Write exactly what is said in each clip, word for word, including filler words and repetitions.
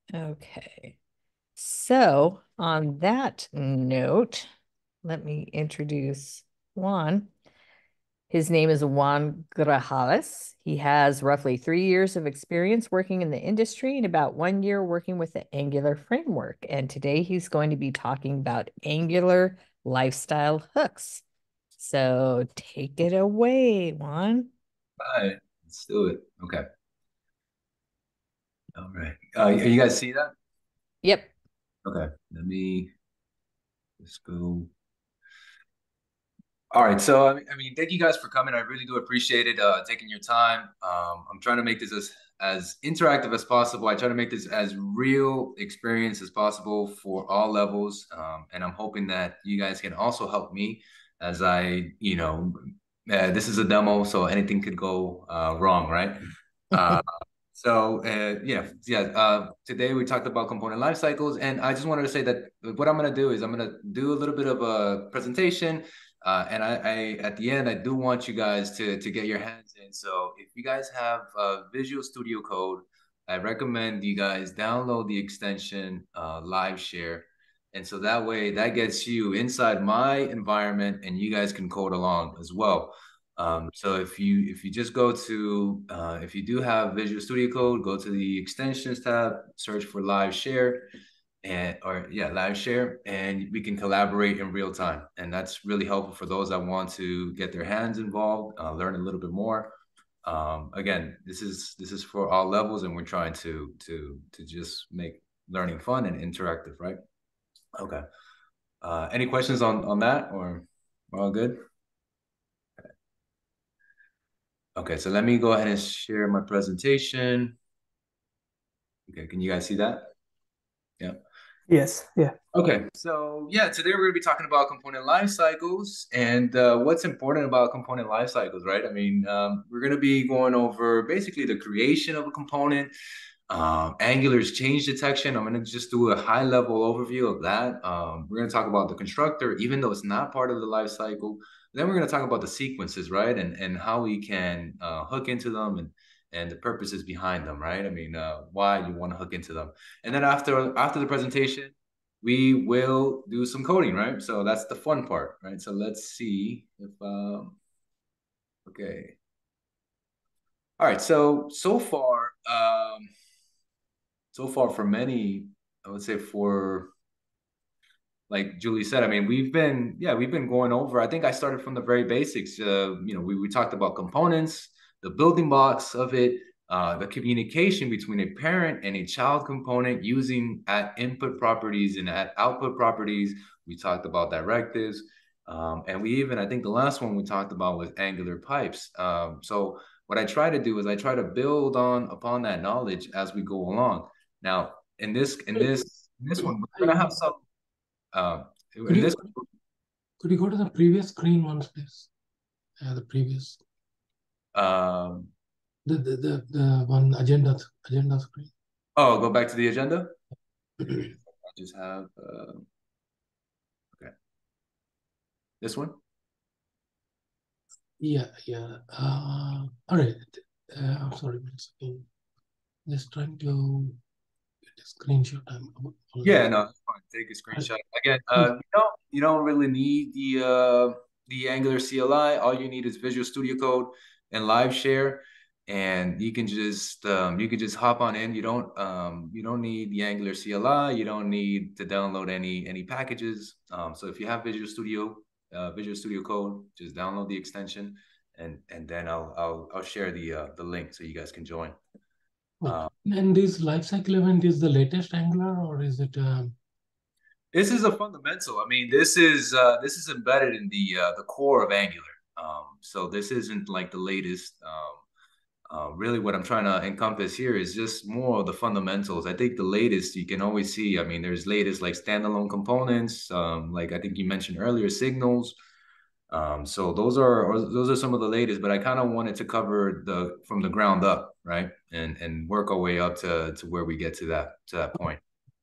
Okay. So, on that note, let me introduce Juan. His name is Juan Grajales. He has roughly three years of experience working in the industry and about one year working with the Angular framework. And today he's going to be talking about Angular lifestyle hooks. So take it away, Juan. All right, let's do it. Okay. All right. Uh, you guys see that? Yep. Okay. Let me just go. All right. So, I mean, I mean, thank you guys for coming. I really do appreciate it, uh, taking your time. Um, I'm trying to make this as, as interactive as possible. I try to make this as real experience as possible for all levels. Um, and I'm hoping that you guys can also help me as I, you know, uh, this is a demo, so anything could go uh, wrong, right? Uh, So uh, yeah, yeah. Uh, today we talked about component life cycles, and I just wanted to say that what I'm gonna do is I'm gonna do a little bit of a presentation, uh, and I, I at the end I do want you guys to to get your hands in. So if you guys have uh, Visual Studio Code, I recommend you guys download the extension uh, Live Share, and so that way that gets you inside my environment, and you guys can code along as well. Um, so if you if you just go to uh, if you do have Visual Studio Code, go to the extensions tab, search for Live Share, and or yeah, Live Share, and we can collaborate in real time. And that's really helpful for those that want to get their hands involved, uh, learn a little bit more. Um, again, this is this is for all levels, and we're trying to to to just make learning fun and interactive, right? Okay. Uh, any questions on on that, or we're all good? Okay, so let me go ahead and share my presentation. Okay, can you guys see that? Yeah. Yes, yeah. Okay, so yeah, today we're going to be talking about component life cycles and uh, what's important about component life cycles, right? I mean, um, we're going to be going over basically the creation of a component, um, Angular's change detection. I'm going to just do a high level overview of that. Um, we're going to talk about the constructor, even though it's not part of the life cycle. Then we're going to talk about the sequences, right? And and how we can uh, hook into them and and the purposes behind them, right? I mean, uh, why you want to hook into them. And then after after the presentation, we will do some coding, right? So that's the fun part, right? So let's see if um, okay. All right. So so far, um, so far for many, I would say for like Julie said, I mean, we've been, yeah, we've been going over. I think I started from the very basics. Uh, you know, we, we talked about components, the building blocks of it, uh, the communication between a parent and a child component using at input properties and at output properties. We talked about directives. Um, and we even, I think the last one we talked about was Angular pipes. Um, so what I try to do is I try to build on upon that knowledge as we go along. Now, in this, in Hey, this, in this one, we're gonna have I- some um, Could in you this, could you go to the previous screen once, please? Uh, the previous, um, the the the, the one agenda agenda screen. oh, go back to the agenda. I just have, uh, okay, this one. Yeah, yeah. Uh, all right. Uh, I'm sorry, one second. Just trying to get a screenshot. I'm Yeah, apologize. no, it's fine. Take a Uh, screenshot. Again, uh, you don't you don't really need the uh, the Angular C L I. All you need is Visual Studio Code and Live Share, and you can just um, you can just hop on in. You don't um, you don't need the Angular C L I. You don't need to download any any packages. Um, so if you have Visual Studio uh, Visual Studio Code, just download the extension, and and then I'll I'll I'll share the uh, the link so you guys can join. okay. Um, And this lifecycle event is the latest Angular, or is it? Um, This is a fundamental. I mean, this is uh, this is embedded in the uh, the core of Angular. Um, so this isn't like the latest. Um, uh, really, what I'm trying to encompass here is just more of the fundamentals. I think the latest you can always see. I mean, there's latest like standalone components. Um, like I think you mentioned earlier, signals. Um, so those are or those are some of the latest. But I kind of wanted to cover the from the ground up, right, and and work our way up to to where we get to that to that point.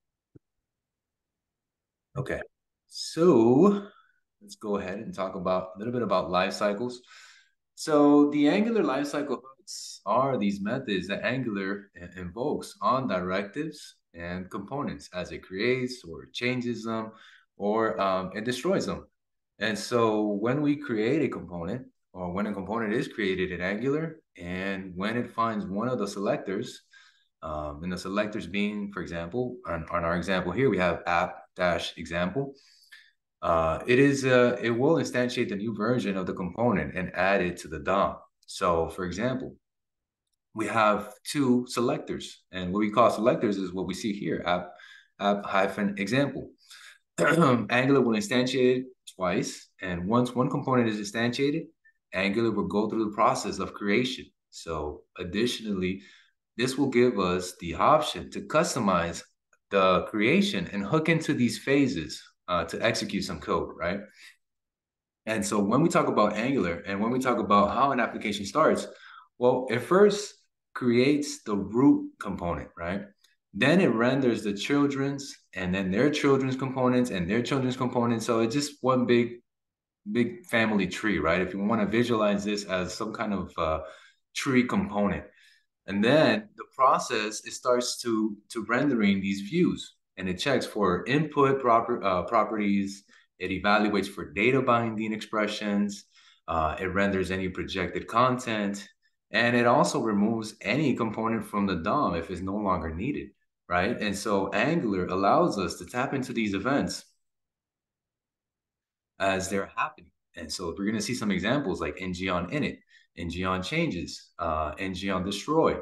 Okay. So let's go ahead and talk about a little bit about life cycles. So the Angular lifecycle hooks are these methods that Angular invokes on directives and components as it creates or changes them, or um, it destroys them. And so when we create a component, or when a component is created in Angular, and when it finds one of the selectors, um, and the selectors being, for example, on, on our example here, we have app-example. Uh, it is uh, it will instantiate the new version of the component and add it to the D O M. So, for example, we have two selectors, and what we call selectors is what we see here: app app hyphen example. Angular will instantiate it twice, and once one component is instantiated, Angular will go through the process of creation. So, additionally, this will give us the option to customize the creation and hook into these phases uh, to execute some code, right? And so when we talk about Angular and when we talk about how an application starts, well, it first creates the root component, right? Then it renders the children's and then their children's components and their children's components. So it's just one big, big family tree, right? If you want to visualize this as some kind of uh, tree component. And then the process, it starts to, to rendering these views, and it checks for input proper, uh, properties. It evaluates for data binding expressions. Uh, it renders any projected content. And it also removes any component from the D O M if it's no longer needed, right? And so Angular allows us to tap into these events as they're happening. And so we're going to see some examples like ng on init, ng on changes, uh, ng on destroy.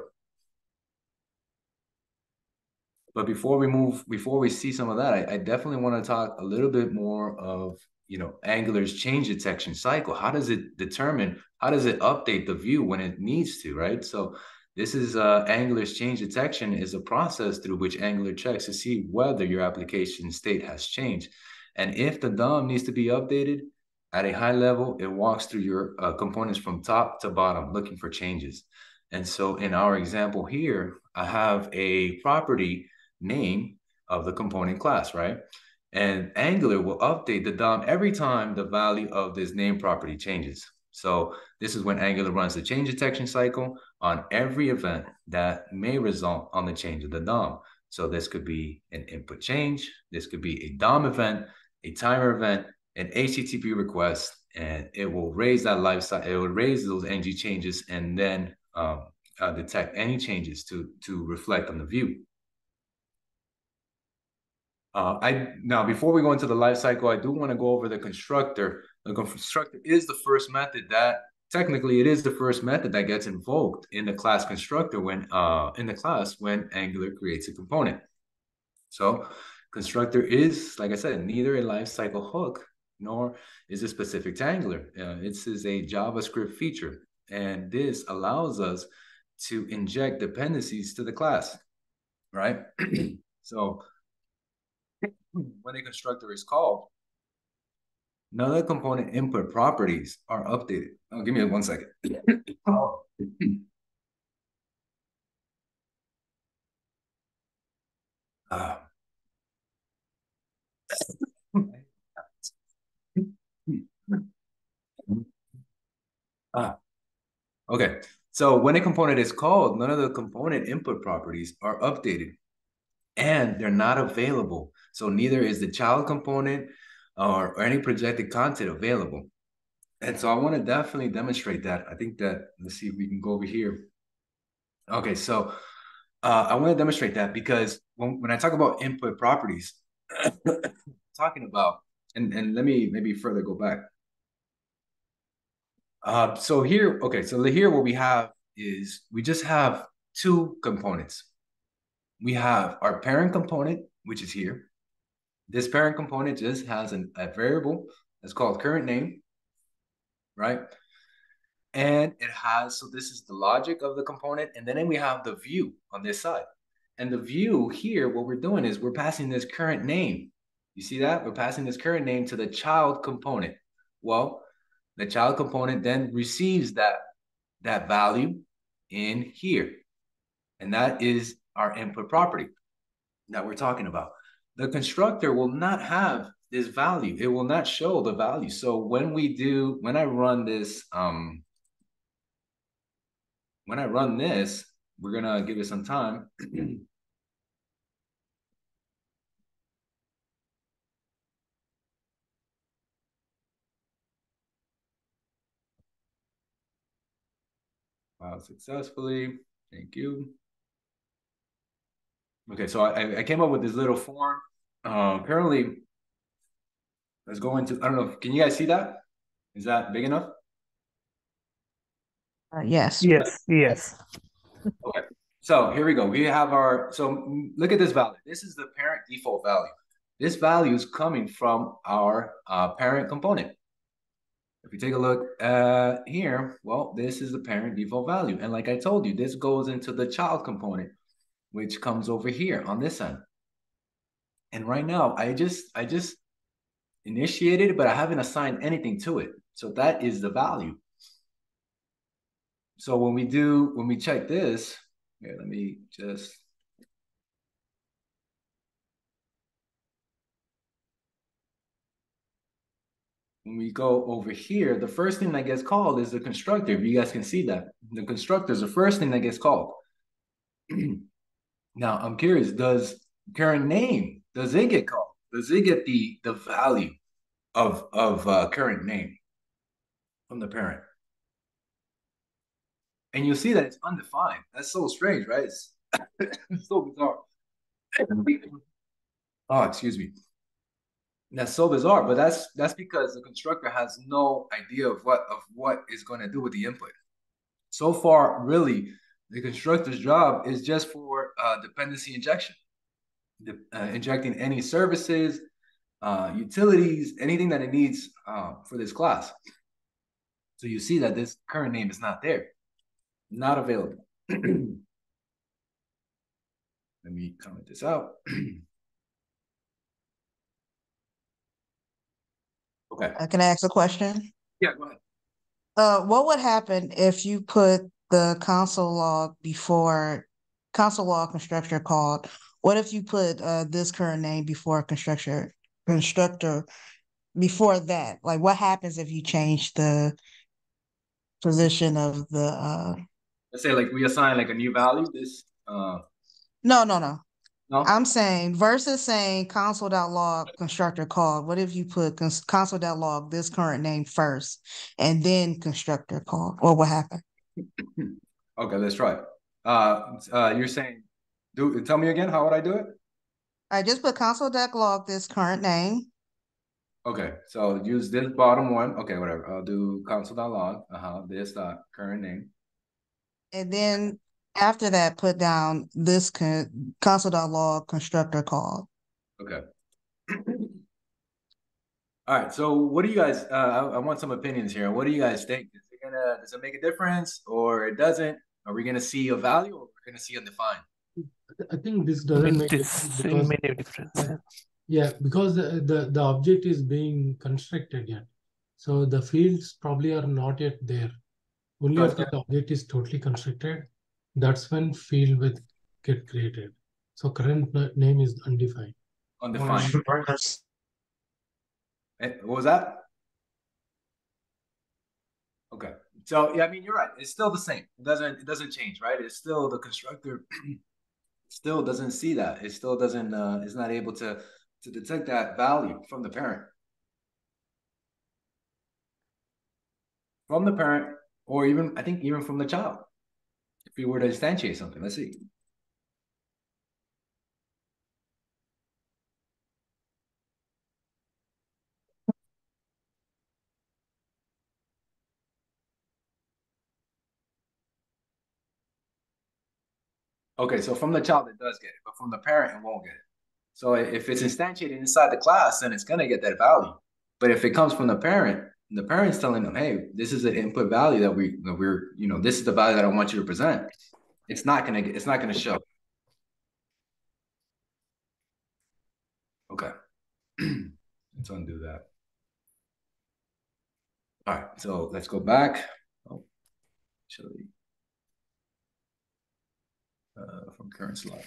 But before we move, before we see some of that, I, I definitely want to talk a little bit more of, you know, Angular's change detection cycle. How does it determine, how does it update the view when it needs to, right? So this is uh, Angular's change detection is a process through which Angular checks to see whether your application state has changed. And if the D O M needs to be updated at a high level, it walks through your uh, components from top to bottom, looking for changes. And so in our example here, I have a property name of the component class, right? And Angular will update the D O M every time the value of this name property changes. So this is when Angular runs the change detection cycle on every event that may result on the change of the D O M. So this could be an input change, this could be a D O M event, a timer event, an H T T P request, and it will raise that lifecycle, it will raise those ng changes and then um, uh, detect any changes to, to reflect on the view. Uh, I now before we go into the life cycle, I do want to go over the constructor. The constructor is the first method that technically it is the first method that gets invoked in the class constructor when uh in the class when Angular creates a component. So constructor is, like I said, neither a lifecycle hook nor is it specific to Angular. Uh, this is a JavaScript feature, and this allows us to inject dependencies to the class, right? So when a constructor is called, none of the component input properties are updated. Oh, give me one second. Oh. uh. ah. Okay, so when a component is called, none of the component input properties are updated, and they're not available. So neither is the child component or, or any projected content available. And so I want to definitely demonstrate that. I think that, let's see if we can go over here. Okay, so uh, I want to demonstrate that because when, when I talk about input properties, talking about, and, and let me maybe further go back. Uh, so here, okay, so here what we have is we just have two components. We have our parent component, which is here. This parent component just has an, a variable that's called current name, right? And it has, so this is the logic of the component. And then we have the view on this side. And the view here, what we're doing is we're passing this current name. You see that? We're passing this current name to the child component. Well, the child component then receives that, that value in here. And that is our input property that we're talking about. The constructor will not have this value. It will not show the value. So when we do, when I run this, um, when I run this, we're gonna give it some time. Filed successfully. Thank you. Okay, so I, I came up with this little form. Uh, currently, let's go into, I don't know, can you guys see that? Is that big enough? Uh, yes. Yes, yes. Okay, so here we go. We have our, so look at this value. This is the parent default value. This value is coming from our uh, parent component. If you take a look uh, here, well, this is the parent default value. And like I told you, this goes into the child component, which comes over here on this end. And right now, I just, I just initiated, but I haven't assigned anything to it. So that is the value. So when we do, when we check this, here, let me just, when we go over here, the first thing that gets called is the constructor. If you guys can see that, the constructor is the first thing that gets called. Now, I'm curious, does current name, does it get called? Does it get the, the value of, of uh, current name from the parent? And you'll see that it's undefined. That's so strange, right? It's, it's so bizarre. Oh, excuse me. That's so bizarre, but that's that's because the constructor has no idea of what of what is going to do with the input. So far, really, the constructor's job is just for uh, dependency injection, the, uh, injecting any services, uh, utilities, anything that it needs uh, for this class. So you see that this current name is not there, not available. Let me comment this out. Okay. Uh, can I ask a question? Yeah, go ahead. Uh, what would happen if you put the console log before console log constructor called? What if you put uh this current name before constructor constructor before that? Like, what happens if you change the position of the uh? Let's say like we assign like a new value. This uh No, no, no. no. I'm saying versus saying console.log constructor called. What if you put cons console.log this current name first and then constructor called? What would happen? Okay, let's try it. Uh, uh, you're saying, do tell me again. How would I do it? I just put console.log this current name. Okay, so use this bottom one. Okay, whatever. I'll do console.log. Uh huh. This dot current name. And then after that, put down this con console.log constructor called. Okay. All right. So, what do you guys? Uh, I, I want some opinions here. What do you guys think? Is it gonna? Does it make a difference, or it doesn't? Are we gonna see a value, or we're gonna see undefined? I think this doesn't make This difference because many difference. uh, yeah, because the, the the object is being constructed yet, so the fields probably are not yet there. Only So- after the object is totally constructed, that's when field will get created. So current n- name is undefined. Undefined. Eh, what was that? Okay. So yeah, I mean you're right. It's still the same. It doesn't it doesn't change, right? It's still the constructor still doesn't see that. It still doesn't uh is not able to to detect that value from the parent. From the parent, or even I think even from the child. If we were to instantiate something, let's see. Okay, so from the child it does get it, but from the parent it won't get it. So if it's instantiated inside the class, then it's gonna get that value. But if it comes from the parent, and the parent's telling them, "Hey, this is the input value that we that we're you know this is the value that I want you to present," it's not gonna it's not gonna show. Okay, let's undo that. All right, so let's go back. Oh, actually, uh, from current slide.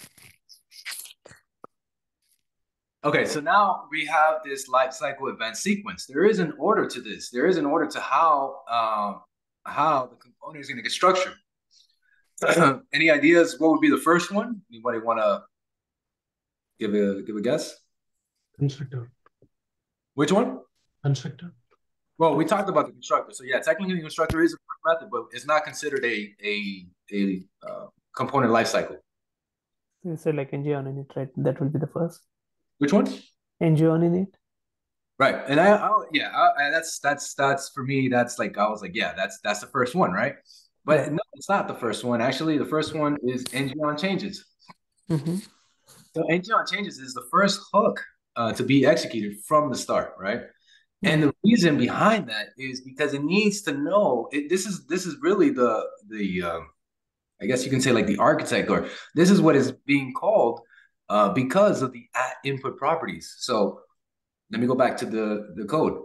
Okay, so now we have this life cycle event sequence. There is an order to this. There is an order to how um, how the component is going to get structured. Any ideas? What would be the first one? Anybody want to give a give a guess? Constructor. Which one? Constructor. Well, we talked about the constructor. So yeah, technically the constructor is a method, but it's not considered a a a uh, component life cycle. You said like N G on init, right? That will be the first. Which one? N G on init. Right, and I, I yeah, I, I, that's that's that's for me. That's like I was like, yeah, that's that's the first one, right? But Yeah. no, it's not the first one. Actually, the first one is N G on changes. Mm-hmm. So N G on changes is the first hook uh, to be executed from the start, right? And the reason behind that is because it needs to know it, this is this is really the the um, I guess you can say like the architect, or this is what is being called uh, because of the at input properties. So let me go back to the the code.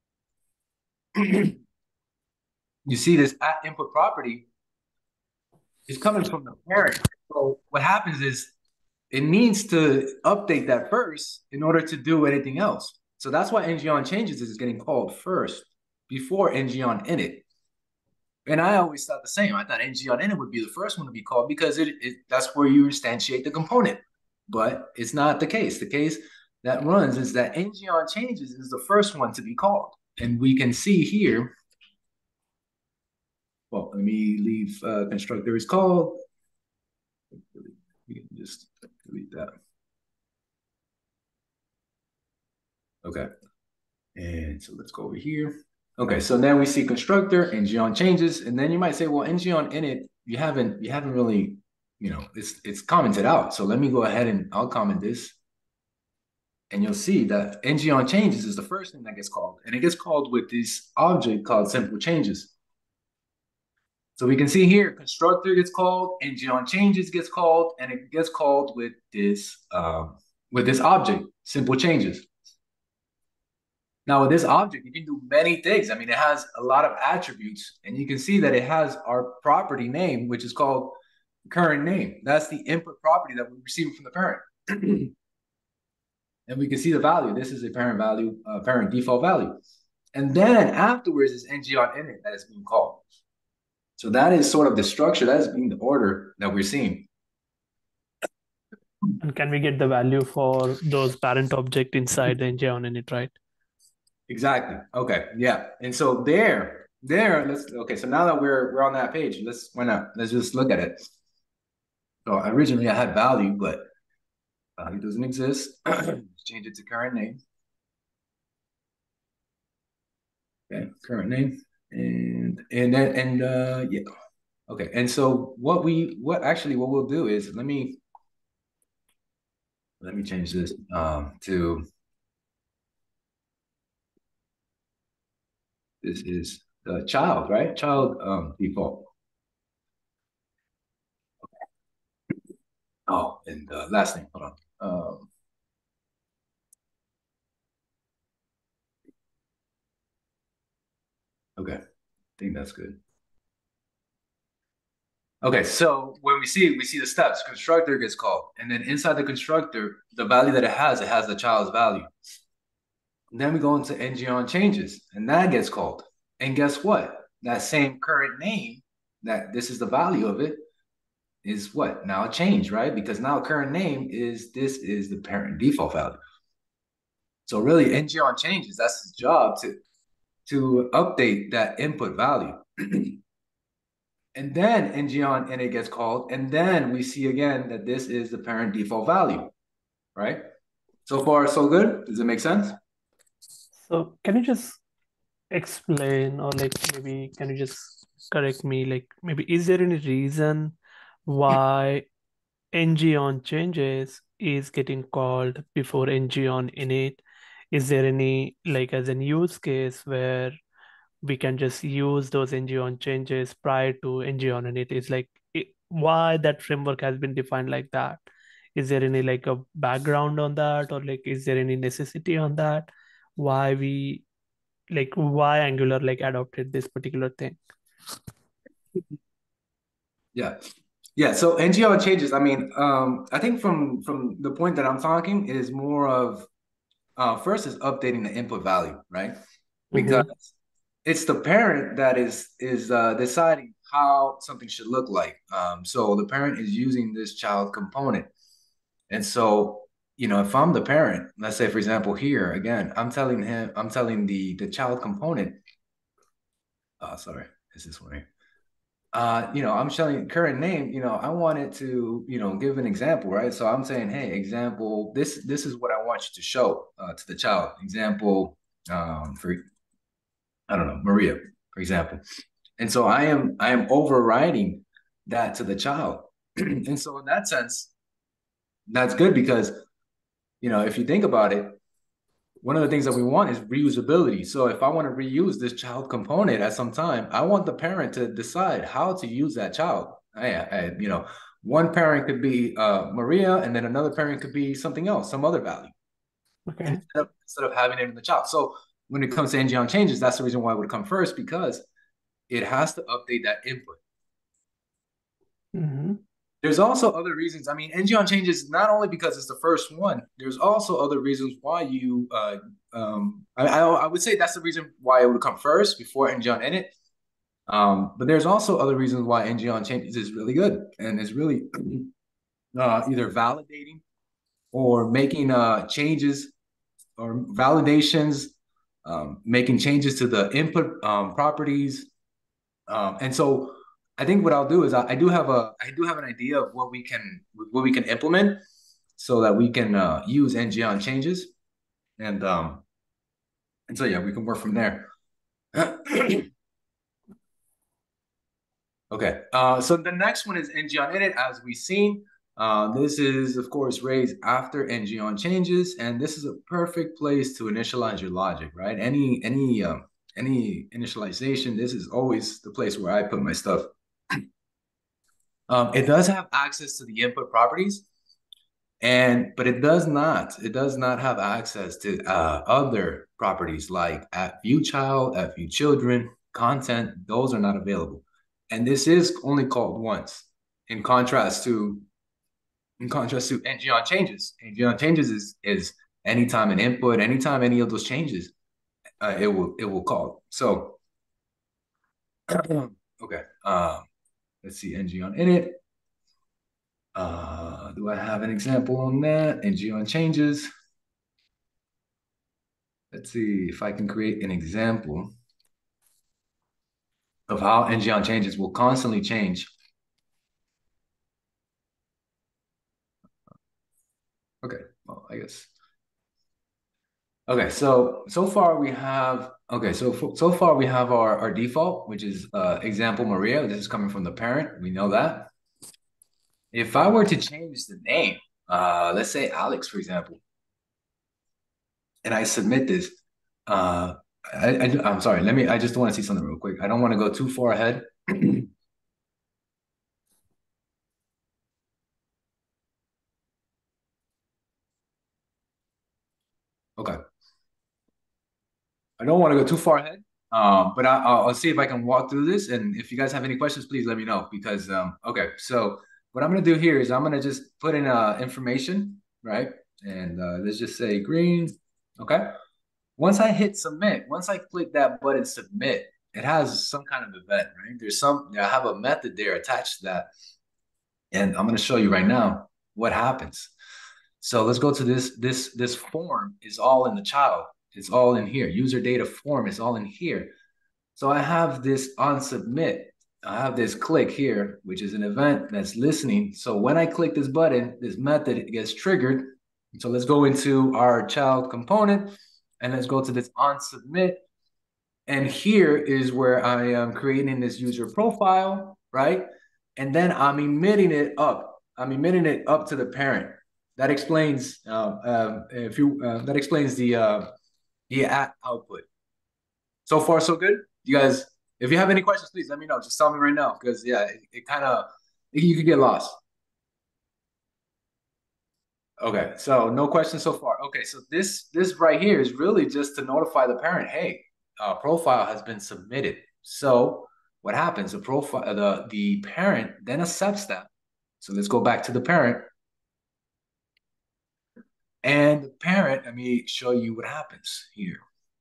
You see this at input property is coming from the parent. So what happens is it needs to update that first in order to do anything else. So that's why N G on changes is getting called first before N G on init. And I always thought the same. I thought N G on init would be the first one to be called because it, it that's where you instantiate the component. But it's not the case. The case that runs is that N G on changes is the first one to be called. And we can see here, well, let me leave uh, constructor is called. We can just delete that. Okay. And so let's go over here. Okay, so then we see constructor, N G on changes, and then you might say, well, N G on init, you haven't you haven't really, you know, it's it's commented out. So let me go ahead and I'll comment this. And you'll see that N G on changes is the first thing that gets called. And it gets called with this object called simple changes. So we can see here, constructor gets called, N G on changes gets called, and it gets called with this uh, with this object, simple changes. Now with this object, you can do many things. I mean, it has a lot of attributes, and you can see that it has our property name, which is called current name. That's the input property that we receive from the parent. And we can see the value. This is a parent value, uh, parent default value. And then afterwards is N G on init that is being called. So that is sort of the structure, that is being the order that we're seeing. And can we get the value for those parent object inside the N G on init, right? Exactly. Okay. Yeah. And so there, there, let's okay. So now that we're we're on that page, let's why not? Let's just look at it. So originally I had value, but value doesn't exist. Let's change it to current name. Okay, current name. And and then and uh yeah. Okay. And so what we what actually what we'll do is let me let me change this um to this is the child, right? Child um, default. Okay. Oh, and uh, last thing, hold on. Um, okay, I think that's good. Okay, so when we see we see the steps, constructor gets called, and then inside the constructor, the value that it has, it has the child's value. And then we go into N G on changes, and that gets called. And guess what? That same current name, that this is the value of it, is what? Now a change, right? Because now current name is, this is the parent default value. So really N G on changes, that's his job to, to update that input value. And then N G on init gets called, and then we see again that this is the parent default value, right? So far, so good? Does it make sense? So can you just explain, or like maybe can you just correct me, like maybe is there any reason why N G on changes is getting called before N G on init? Is there any like as an use case where we can just use those N G on changes prior to N G on init? Is like it, why that framework has been defined like that? Is there any like a background on that, or like is there any necessity on that? Why we like why Angular like adopted this particular thing? Yeah. Yeah, so N G on changes, I mean, um, I think from from the point that I'm talking is more of uh, first is updating the input value, right? Because mm-hmm. it's the parent that is is uh, deciding how something should look like. Um, so the parent is using this child component, and so you know, if I'm the parent, let's say for example here again, I'm telling him, I'm telling the the child component. Oh, sorry, is this one here? uh, you know, I'm showing current name, you know, I wanted to, you know, give an example, right? So I'm saying, hey, example, this this is what I want you to show uh, to the child. Example, um, for I don't know, Maria, for example. And so I am I am overriding that to the child. And so in that sense, that's good because, you know, if you think about it, one of the things that we want is reusability. So if I want to reuse this child component at some time, I want the parent to decide how to use that child. I, I you know, one parent could be uh, Maria, and then another parent could be something else, some other value. Okay. Instead of, instead of having it in the child. So when it comes to N G on changes, that's the reason why it would come first, because it has to update that input. Mm-hmm. There's also other reasons. I mean, N G on changes not only because it's the first one. There's also other reasons why you. Uh, um, I, I I would say that's the reason why it would come first before N G on init. Um, but there's also other reasons why N G on changes is really good and is really uh, either validating or making uh, changes or validations, um, making changes to the input um, properties, um, and so. I think what I'll do is I, I do have a I do have an idea of what we can what we can implement so that we can uh, use N G on changes, and um and so yeah, we can work from there. Okay, uh, so the next one is N G on init, as we've seen. Uh, this is of course raised after N G on changes, and this is a perfect place to initialize your logic, right? Any any um, any initialization, this is always the place where I put my stuff. Um, it does have access to the input properties, and but it does not. It does not have access to uh, other properties like at view child, at view children, content. Those are not available, and this is only called once. In contrast to, in contrast to N G on changes. N G on changes is is anytime an input, anytime any of those changes, uh, it will it will call. So, okay. Uh, let's see, N G on init. Uh, do I have an example on that? N G on changes. Let's see if I can create an example of how N G on changes will constantly change. Okay, well, I guess. Okay, so so far we have, okay, so so far we have our, our default, which is uh, example Maria. This is coming from the parent. We know that. If I were to change the name, uh, let's say Alex, for example, and I submit this, uh, I, I, I'm sorry, let me, I just want to see something real quick. I don't want to go too far ahead. Okay. I don't want to go too far ahead, um, but I, I'll, I'll see if I can walk through this. And if you guys have any questions, please let me know because, um, okay. So what I'm going to do here is I'm going to just put in uh, information, right? And uh, let's just say green. Okay. Once I hit submit, once I click that button submit, it has some kind of event, right? There's some, I have a method there attached to that. And I'm going to show you right now what happens. So let's go to this, this, this form is all in the child. It's all in here. User data form is all in here. So I have this on submit. I have this click here, which is an event that's listening. So when I click this button, this method gets triggered. So let's go into our child component and let's go to this on submit. And here is where I am creating this user profile, right? And then I'm emitting it up. I'm emitting it up to the parent. That explains uh, uh, if you uh, that explains the uh, the at output. So far, so good. You guys, if you have any questions, please let me know. Just tell me right now, because yeah, it, it kind of you could get lost. Okay, so no questions so far. Okay, so this this right here is really just to notify the parent, hey, uh, profile has been submitted. So what happens? The profile, the the parent then accepts that. So let's go back to the parent. And the parent, let me show you what happens here.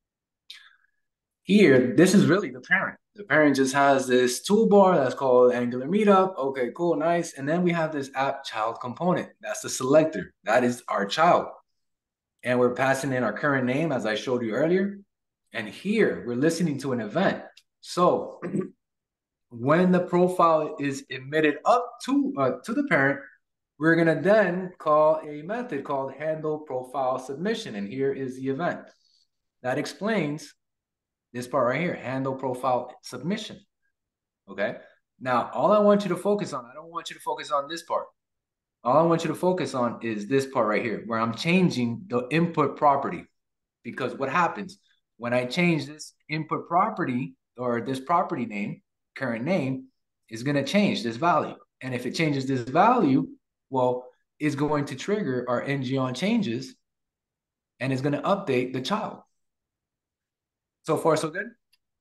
Here, this is really the parent. The parent just has this toolbar that's called Angular Meetup. Okay, cool, nice. And then we have this app child component. That's the selector. That is our child. And we're passing in our current name, as I showed you earlier. And here, we're listening to an event. So when the profile is emitted up to uh, to the parent, we're gonna then call a method called handle profile submission, and here is the event that explains this part right here, handle profile submission. Okay. Now, all I want you to focus on, I don't want you to focus on this part. All I want you to focus on is this part right here, where I'm changing the input property. Because what happens when I change this input property or this property name, current name, is going to change this value. And if it changes this value, well, it's going to trigger our N G on changes and it's going to update the child. So far, so good?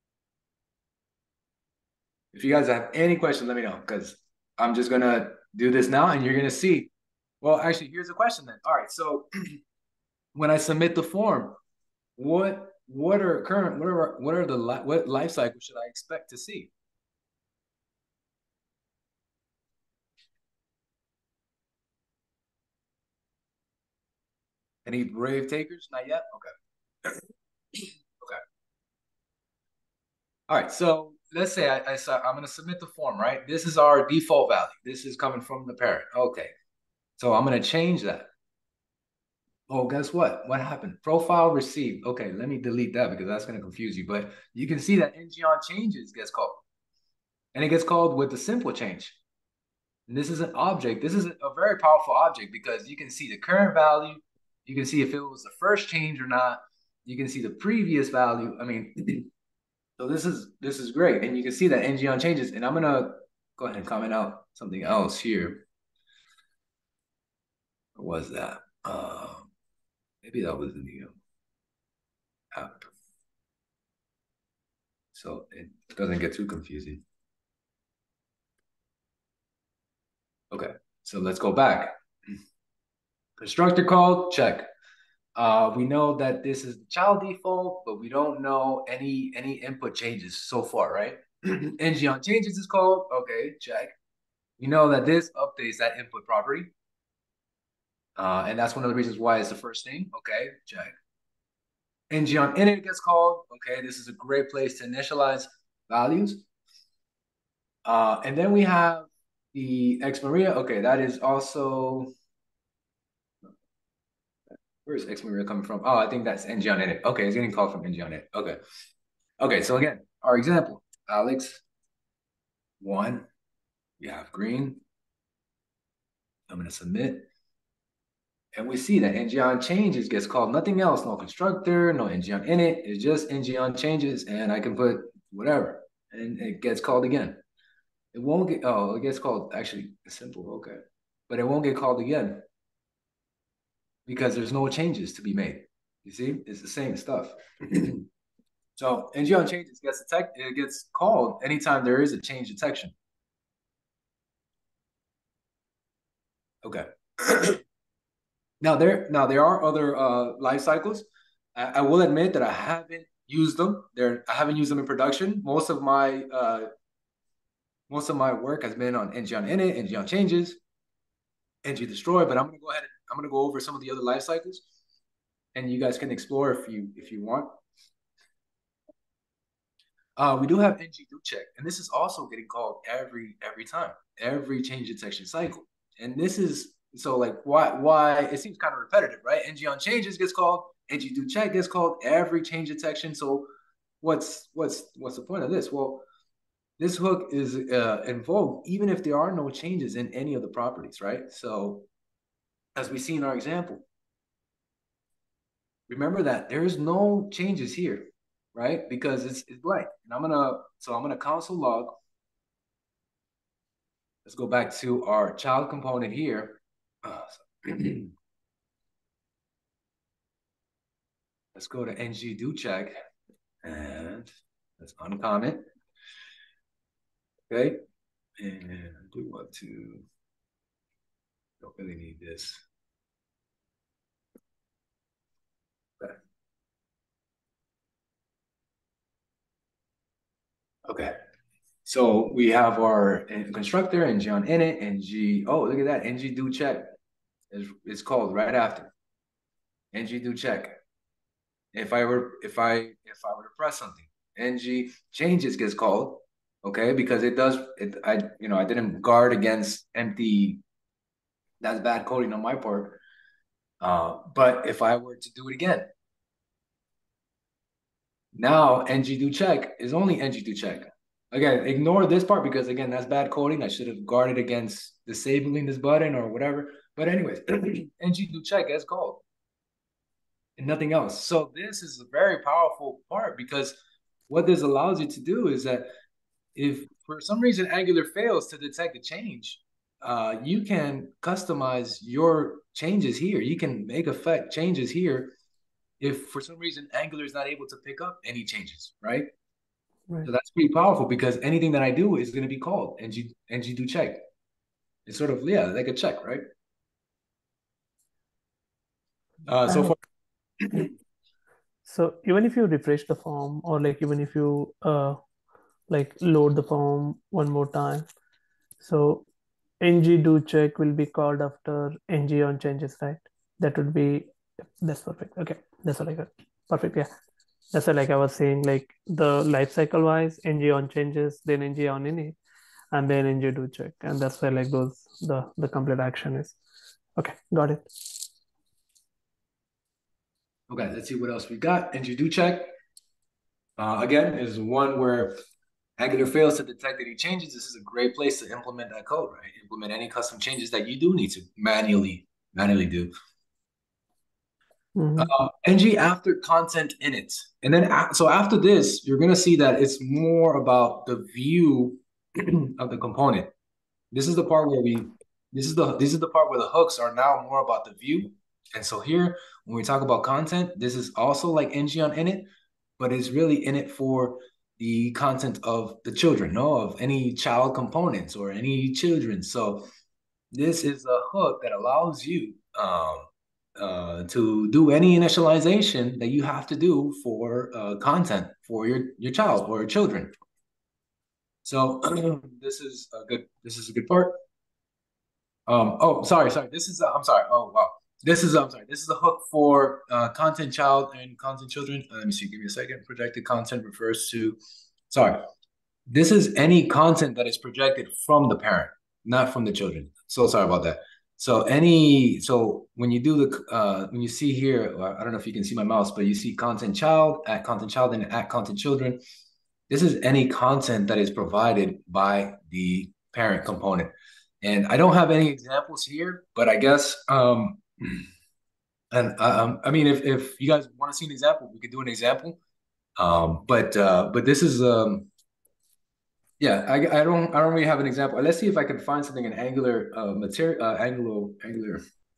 If you guys have any questions, let me know, because I'm just going to do this now and you're going to see. Well, actually, here's a question then. All right, so when I submit the form, what what are current, what are, what are the, what life cycle should I expect to see? Any brave takers? Not yet? Okay. Okay. All right, so let's say I, I I'm going to submit the form, right? This is our default value. This is coming from the parent. Okay. So I'm going to change that. Oh, guess what? What happened? Profile received. Okay, let me delete that because that's going to confuse you. But you can see that N G on changes gets called. And it gets called with the simple change. And this is an object. This is a very powerful object because you can see the current value. You can see if it was the first change or not. You can see the previous value. I mean, so this is this is great. And you can see that N G on changes. And I'm going to go ahead and comment out something else here. What was that? Uh, maybe that was in the app. So it doesn't get too confusing. Okay, so let's go back. Constructor call, check. Uh, we know that this is the child default, but we don't know any any input changes so far, right? N G on changes is called, okay, check. We know that this updates that input property. Uh, and that's one of the reasons why it's the first thing, okay, check. N G on init gets called, okay, this is a great place to initialize values. Uh, and then we have the X Maria, okay, that is also, where's X Maria coming from? Oh, I think that's N G on init. Okay, it's getting called from N G on init. Okay. Okay, so again, our example, Alex, one, we have green. I'm going to submit. And we see that N G on changes gets called nothing else, no constructor, no N G on init. It's just N G on changes, and I can put whatever, and it gets called again. It won't get, oh, it gets called, actually, simple, okay. But it won't get called again because there's no changes to be made. You see, it's the same stuff. So N G on changes gets detect, it gets called anytime there is a change detection. Okay. now there now there are other uh, life cycles. I, I will admit that I haven't used them. There I haven't used them in production. Most of my uh, most of my work has been on N G on init, N G on changes, N G destroy. But I'm gonna go ahead and I'm gonna go over some of the other life cycles, and you guys can explore if you if you want. Uh, we do have N G do check, and this is also getting called every every time, every change detection cycle. And this is so like why why it seems kind of repetitive, right? N G on changes gets called, N G do check gets called every change detection. So what's what's what's the point of this? Well, this hook is uh, invoked even if there are no changes in any of the properties, right? So as we see in our example, remember that there's no changes here, right? Because it's, it's blank. And I'm gonna, so I'm gonna console log. Let's go back to our child component here. Uh, let's go to N G do check and let's uncomment. Okay. And I do want to, don't really need this. Okay. Okay. So we have our constructor, N G on init, N G, oh, look at that, N G do check is, is called right after. N G do check. If I were, if I, if I were to press something, N G changes gets called, okay? Because it does, it, I, you know, I didn't guard against empty, that's bad coding on my part. Uh, but if I were to do it again, now ng do check is only ng do check. Again, ignore this part because again, that's bad coding. I should have guarded against disabling this button or whatever. But anyways, ng do check as called and nothing else. So this is a very powerful part because what this allows you to do is that if for some reason Angular fails to detect a change, uh, you can customize your changes here. You can make effect changes here if for some reason Angular is not able to pick up any changes, right? Right. So that's pretty powerful because anything that I do is going to be called ng, ng do check. It's sort of, yeah, like a check, right? Uh, so for So even if you refresh the form or like even if you uh like load the form one more time, so ng do check will be called after ng on changes, right? That would be that's perfect. Okay, that's what I got. Perfect. Yeah, that's what like I was saying. Like the life cycle wise, ng on changes, then ng on init, and then ng do check, and that's where like those the the complete action is. Okay, got it. Okay, let's see what else we got. ng do check, uh, again, is one where Angular fails to detect any changes. This is a great place to implement that code, right? Implement any custom changes that you do need to manually manually do. Mhm. Uh, ng after content init. And then, so after this, you're going to see that it's more about the view of the component. This is the part where we, this is the, this is the part where the hooks are now more about the view. And so here, when we talk about content, this is also like ng on init, but it's really init for the content of the children, no, of any child components or any children. So this is a hook that allows you um, uh, to do any initialization that you have to do for uh, content for your your child or children. So this is a good this is a good part. Um, oh, sorry, sorry. This is, uh, I'm sorry. Oh, wow. This is, I'm sorry. This is a hook for uh, content child and content children. Uh, let me see. Give me a second. Projected content refers to, sorry. This is any content that is projected from the parent, not from the children. So sorry about that. So any, so when you do the, uh, when you see here, I don't know if you can see my mouse, but you see content child, at content child, and at content children. This is any content that is provided by the parent component. And I don't have any examples here, but I guess, um, and um, I mean, if, if you guys want to see an example, we could do an example. Um, but uh, but this is, um, yeah, I, I don't I don't really have an example. Let's see if I can find something in Angular uh, material, uh, Angular Angular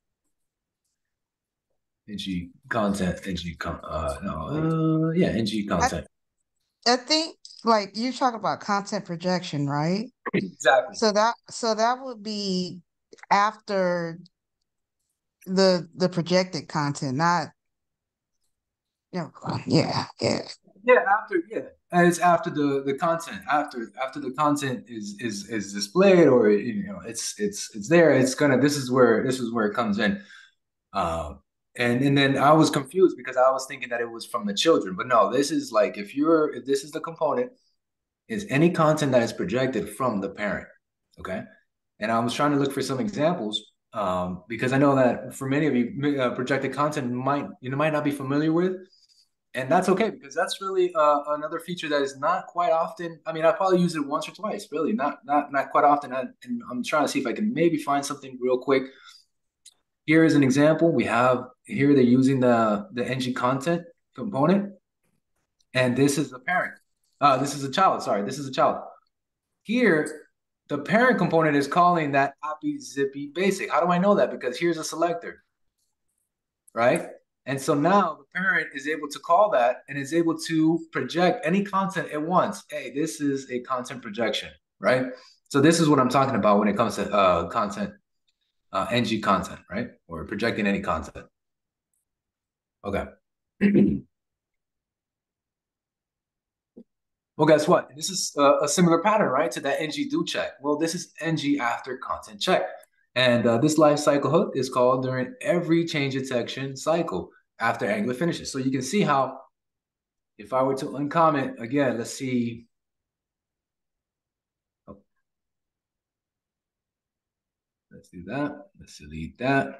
ng content, ng con, uh, no, uh, yeah, ng content. I, I think like you're talking about content projection, right? Exactly. So that so that would be after the the projected content, not you know, yeah, yeah. Yeah, after yeah, and it's after the the content after after the content is is is displayed or you know it's it's it's there. It's gonna this is where this is where it comes in. Um, and and then I was confused because I was thinking that it was from the children, but no, this is like if you're if this is the component, is any content that is projected from the parent. Okay, and I was trying to look for some examples um, because I know that for many of you, uh, projected content might you know might not be familiar with. And that's okay because that's really uh, another feature that is not quite often. I mean, I probably use it once or twice, really, not not not quite often. I, and I'm trying to see if I can maybe find something real quick. Here is an example. We have here they're using the the ng content component, and this is a parent. Uh, this is a child. Sorry, this is a child. Here, the parent component is calling that appy zippy basic. How do I know that? Because here's a selector, right? And so now the parent is able to call that and is able to project any content it wants. Hey, this is a content projection, right? So this is what I'm talking about when it comes to uh, content, uh, ng content, right? Or projecting any content. Okay. Well, guess what? This is a, a similar pattern, right, to that ng do check. Well, this is ng after content check. And uh, this life cycle hook is called during every change detection cycle after Angular finishes. So you can see how, if I were to uncomment, again, let's see. let's do that. Let's delete that.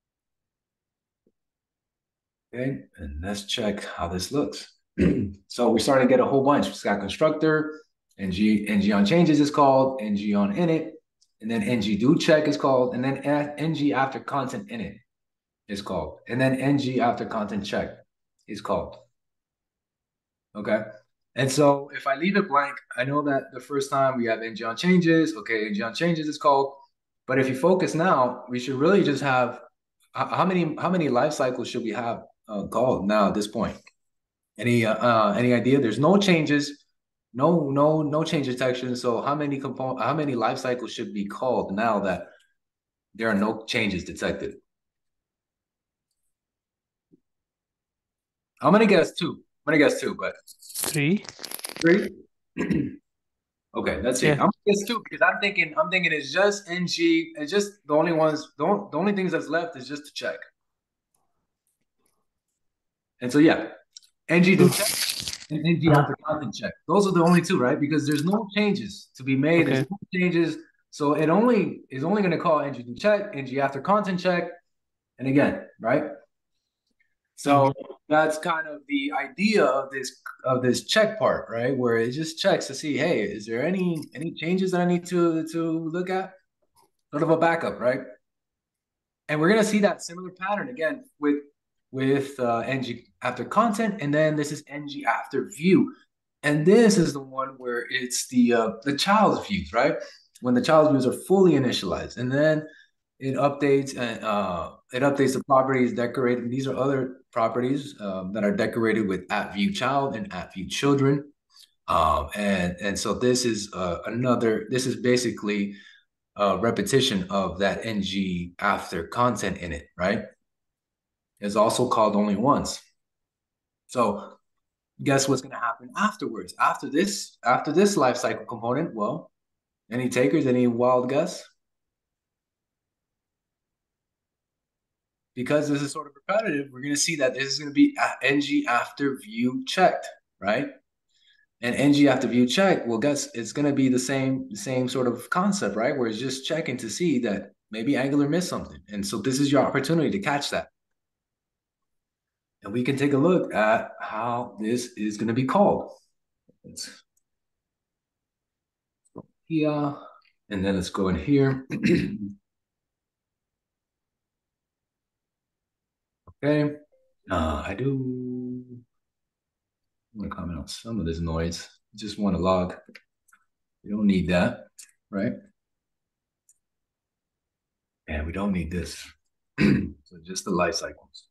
Okay, and let's check how this looks. So we're starting to get a whole bunch. It's got constructor, ng, ng on changes is called, ng on init, and then ng do check is called, and then ng after content init is called, and then ng after content check is called. Okay, and so if I leave it blank, I know that the first time we have ng on changes, okay, ng on changes is called, but if you focus now, we should really just have, how many, how many life cycles should we have uh, called now at this point? Any uh, uh any idea? There's no changes, no no no change detection. So how many component how many life cycles should be called now that there are no changes detected? I'm gonna guess two. I'm gonna guess two, but Three. three. Okay, let's see. Yeah. I'm gonna guess two because I'm thinking I'm thinking it's just ng. It's just the only ones. The only, the only things that's left is just to check. And so yeah, ng do check. And ng after content check. Those are the only two, right? Because there's no changes to be made. Okay. There's no changes. So it only is only going to call ng do check, ng after content check, and again, right? So that's kind of the idea of this of this check part, right? Where it just checks to see, hey, is there any any changes that I need to to look at? Sort of a backup, right? And we're going to see that similar pattern again with with uh, ng after content, and then this is ng after view, and this is the one where it's the uh, the child's views, right? When the child's views are fully initialized, and then it updates and uh, it updates the properties decorated. These are other properties um, that are decorated with at view child and at view children, um, and and so this is uh, another. This is basically a repetition of that ng after content in it, right? Is also called only once. So guess what's going to happen afterwards? After this, after this life cycle component, well, any takers, any wild guess? Because this is sort of repetitive, we're going to see that this is going to be ng after view checked, right? And ng after view check, well, guess it's going to be the same, the same sort of concept, right? Where it's just checking to see that maybe Angular missed something. And so this is your opportunity to catch that. And we can take a look at how this is going to be called. Let's go here, and then let's go in here. Okay. Uh, I do want to comment on some of this noise. Just want to log. You don't need that, right? And we don't need this. So just the life cycles.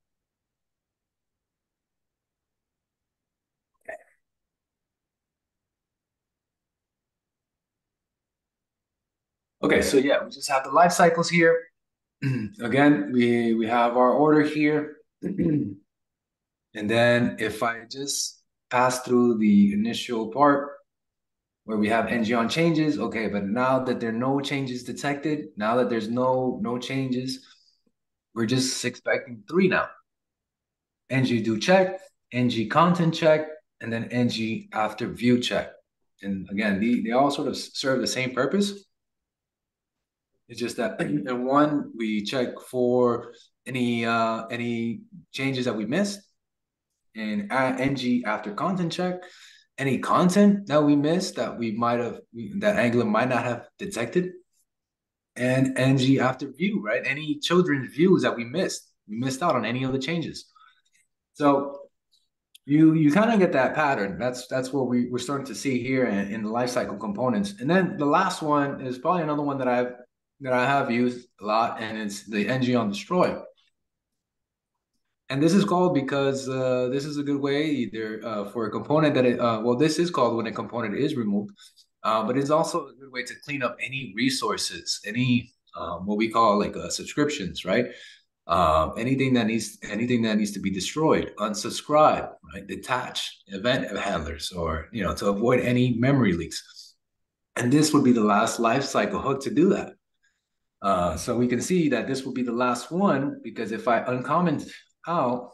Okay, so yeah, we just have the life cycles here. Again, we, we have our order here. And then if I just pass through the initial part where we have ng on changes, okay, but now that there are no changes detected, now that there's no, no changes, we're just expecting three now. Ng do check, ng content check, and then ng after view check. And again, they, they all sort of serve the same purpose. It's just that in one, we check for any uh, any changes that we missed. And ng after content check, any content that we missed that we might have, that Angular might not have detected. And ng after view, right? Any children's views that we missed. We missed out on any of the changes. So you you kind of get that pattern. That's that's what we, we're starting to see here in, in the lifecycle components. And then the last one is probably another one that I've that I have used a lot, and it's the ng on destroy. And this is called because uh, this is a good way either uh, for a component that it, uh, well, this is called when a component is removed, uh, but it's also a good way to clean up any resources, any um, what we call like uh, subscriptions, right? Um, anything that needs anything that needs to be destroyed, unsubscribe, right? Detach event handlers, or you know, to avoid any memory leaks. And this would be the last lifecycle hook to do that. Uh, so we can see that this will be the last one, because if I uncomment out,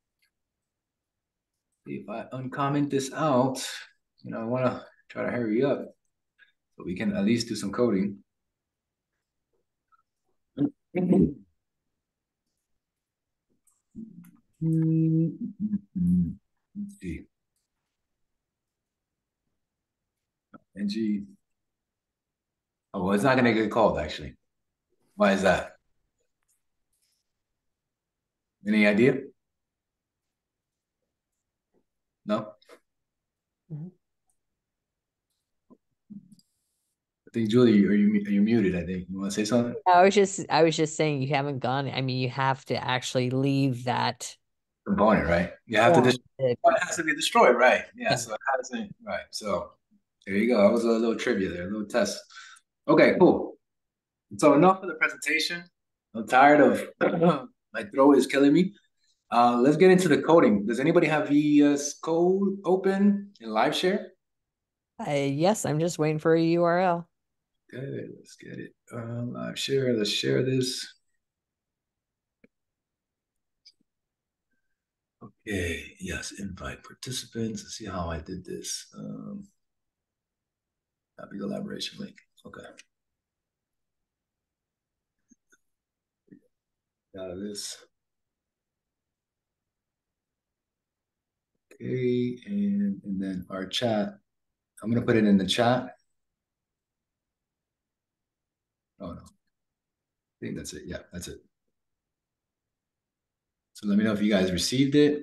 if I uncomment this out, you know, I want to try to hurry up so we can at least do some coding. Let's see. N G. Oh, well, it's not gonna get called actually. Why is that? Any idea? No? Mhm. I think Julie, are you are you muted? I think you want to say something. I was just I was just saying you haven't gone. I mean, you have to actually leave that Component, right? You have to form. destroy. It- It has to be destroyed, right? Yeah. Yeah. So it hasn't. Right. So there you go. That was a little trivia there, a little test. Okay, cool. So enough of the presentation. I'm tired of my throat is killing me. Uh, let's get into the coding. Does anybody have V S Code open in live share? I, yes, I'm just waiting for a U R L. Good, let's get it. Uh, live share, let's share this. Okay, yes, invite participants. Let's see how I did this. Um, copy collaboration link. Okay. Got this. Okay, and, and then our chat. I'm gonna put it in the chat. Oh no. I think that's it. Yeah, that's it. So let me know if you guys received it.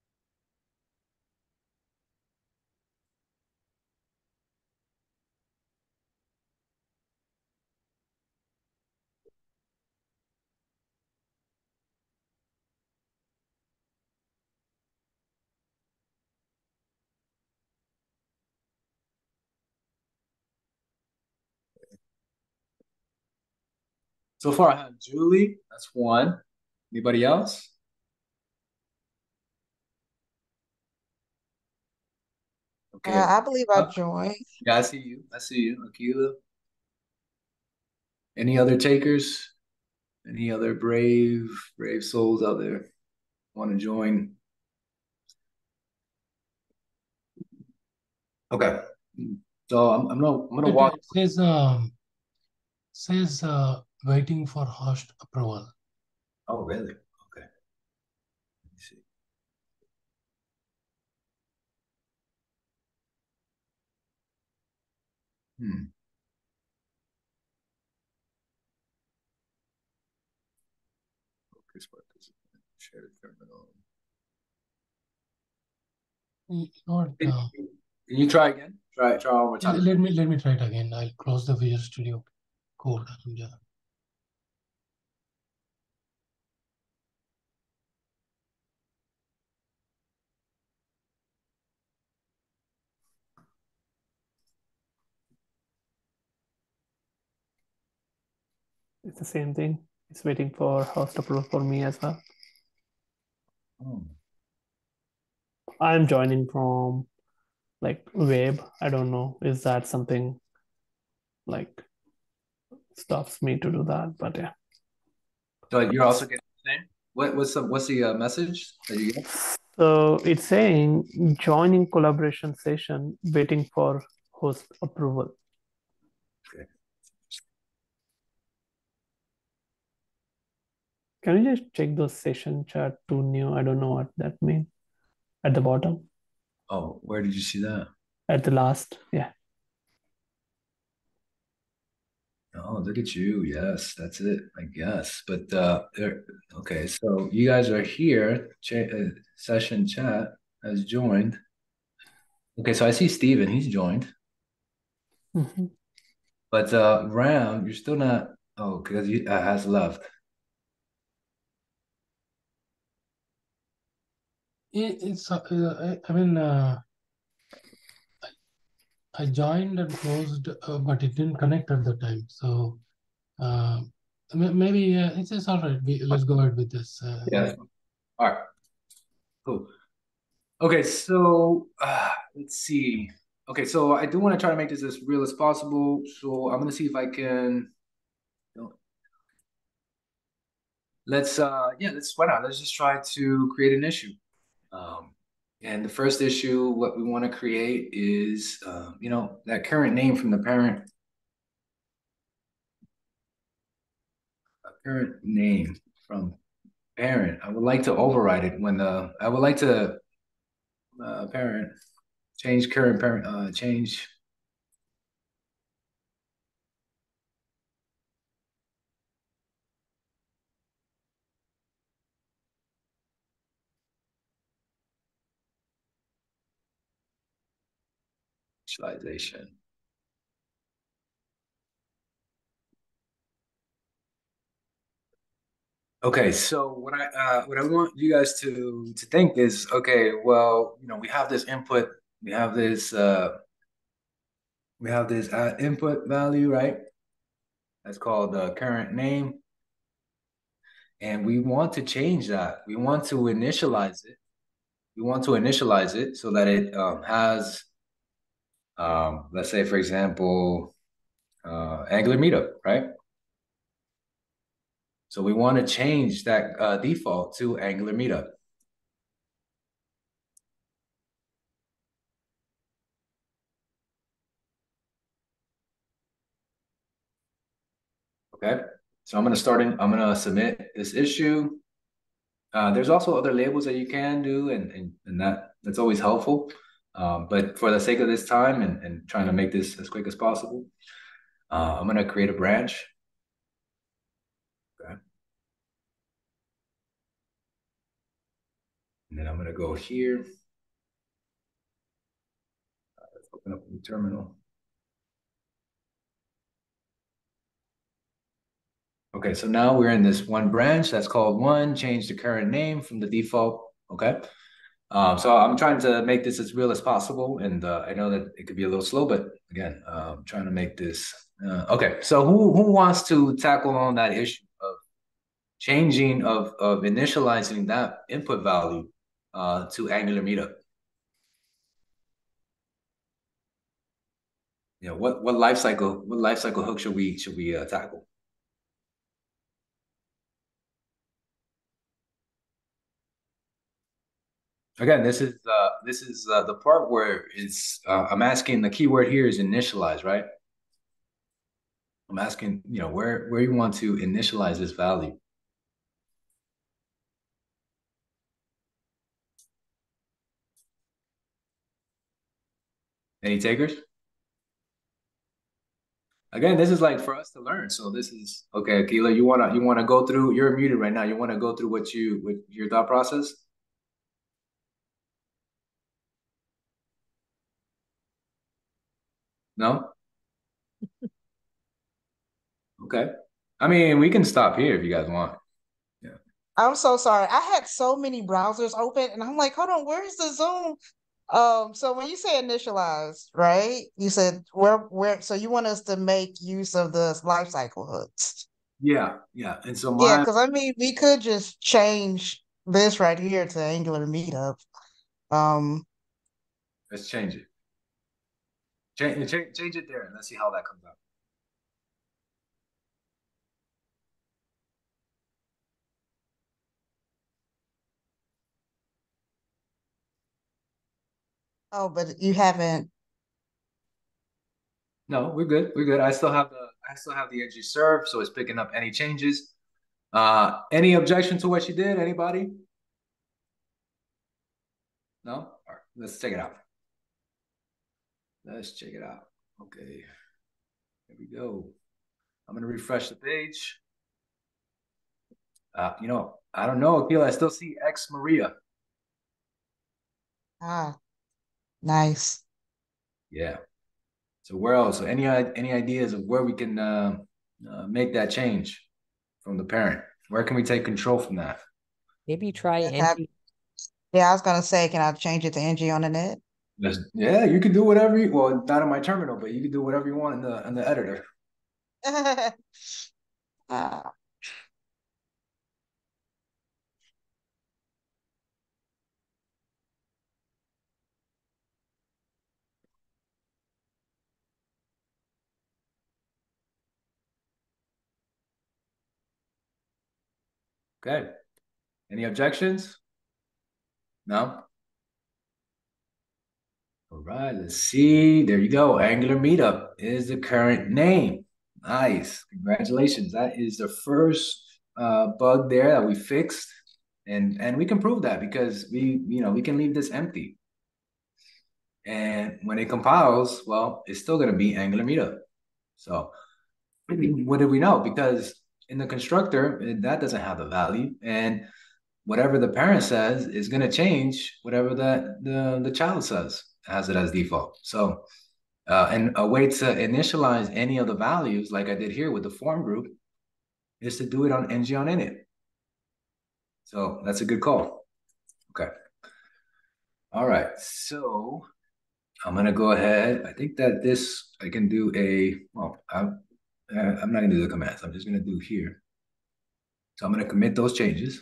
So far, I have Julie. That's one. Anybody else? Okay. Uh, I believe I Oh, joined. yeah, I see you. I see you, Akila. Any other takers? Any other brave, brave souls out there want to join? Okay. So I'm, I'm gonna I'm gonna It, walk. it says um says uh waiting for host approval. Oh, really? Okay. Let me see. Hmm. Focus participant. Share terminal. Not Can uh, can you try again? Try try one more time. let me let me try it again. I'll close the Visual Studio Code and uh, It's the same thing. It's waiting for host approval for me as well. Oh. I'm joining from like web. I don't know. Is that something like stops me to do that? But yeah. So you're also getting the same? What what's the what's the uh, message that you get? So it's saying joining collaboration session, waiting for host approval. Okay. Can you just check those session chat to new? I don't know what that means. At the bottom, Oh, where did you see that? at the last, yeah. Oh, look at you. Yes, that's it, I guess. But uh there okay, so you guys are here. Ch uh, session chat has joined. Okay, so I see Steven, he's joined. Mhm. But uh Ram, you're still not oh, because you uh, has left. it, it's uh, uh, I I mean uh, I joined and closed, uh, but it didn't connect at the time. So uh, m- maybe uh, it's, it's all right. We, let's go ahead with this. Uh, Yes. All right, cool. Okay, so uh, let's see. Okay, so I do want to try to make this as real as possible. So I'm gonna see if I can. Let's uh, yeah, let's why not? Let's just try to create an issue. Um, and the first issue, what we want to create is, uh, you know, that current name from the parent. current name from parent. I would like to override it when the I would like to uh, parent change current parent uh change initialization. Okay, so what I uh, what I want you guys to to think is, okay, well, you know, we have this input, we have this uh, we have this uh, input value, right? That's called the current name, and we want to change that. We want to initialize it. We want to initialize it so that it um, has, um, let's say, for example, uh, Angular Meetup, right? So we want to change that uh, default to Angular Meetup. Okay, so I'm gonna start in, I'm gonna submit this issue. Uh, there's also other labels that you can do, and and, and that that's always helpful. Um, but for the sake of this time and, and trying to make this as quick as possible, uh, I'm gonna create a branch. Okay. And then I'm gonna go here. Uh, let's open up the terminal. Okay, so now we're in this one branch that's called one, change the current name from the default. Okay. Um, so I'm trying to make this as real as possible, and uh, I know that it could be a little slow, but again, uh, I'm trying to make this. Uh, okay, so who who wants to tackle on that issue of changing of of initializing that input value uh, to Angular Meetup? You know, what what life cycle what life cycle hook should we should we uh, tackle? Again, this is uh, this is uh, the part where it's uh, I'm asking the keyword here is initialize, right? I'm asking, you know, where where you want to initialize this value. Any takers? Again, this is like for us to learn. So this is okay, Akila. You wanna you wanna go through. You're muted right now. You wanna go through what you what your thought process? No. Okay. I mean, we can stop here if you guys want. Yeah. I'm so sorry. I had so many browsers open and I'm like, hold on, where's the Zoom? Um, so when you say initialize, right? You said where where so you want us to make use of the lifecycle hooks. Yeah. Yeah. And so Yeah, my because I mean we could just change this right here to Angular Meetup. Um, let's change it. Change change change it there and let's see how that comes out. oh, but you haven't. No, we're good. We're good. I still have the I still have the N G serve, so it's picking up any changes. Uh, any objection to what she did? Anybody? No? All right, let's check it out. Let's check it out. Okay. Here we go. I'm gonna refresh the page. Uh, you know, I don't know, Akila. I still see X Maria. Ah, nice. Yeah. So where else? So any any ideas of where we can uh, uh, make that change from the parent? Where can we take control from that? Maybe try Yeah, can I- N G. yeah, I was gonna say, can I change it to N G on the net? Just, yeah, you can do whatever you well, not in my terminal, but you can do whatever you want in the in the editor. Ah, Okay. Any objections? No? All right, let's see. There you go. Angular Meetup is the current name. Nice. Congratulations. That is the first uh, bug there that we fixed, and and we can prove that because we you know we can leave this empty, and when it compiles, well, it's still going to be Angular Meetup. So what did we know? Because in the constructor, that doesn't have a value, and whatever the parent says is going to change whatever the, the the child says, has it as default. So uh, and a way to initialize any of the values, like I did here with the form group, is to do it on ng on init. So that's a good call. Okay. All right. So I'm gonna go ahead. I think that this I can do a well. I'm uh, I'm not gonna do the commands. I'm just gonna do here. So I'm gonna commit those changes.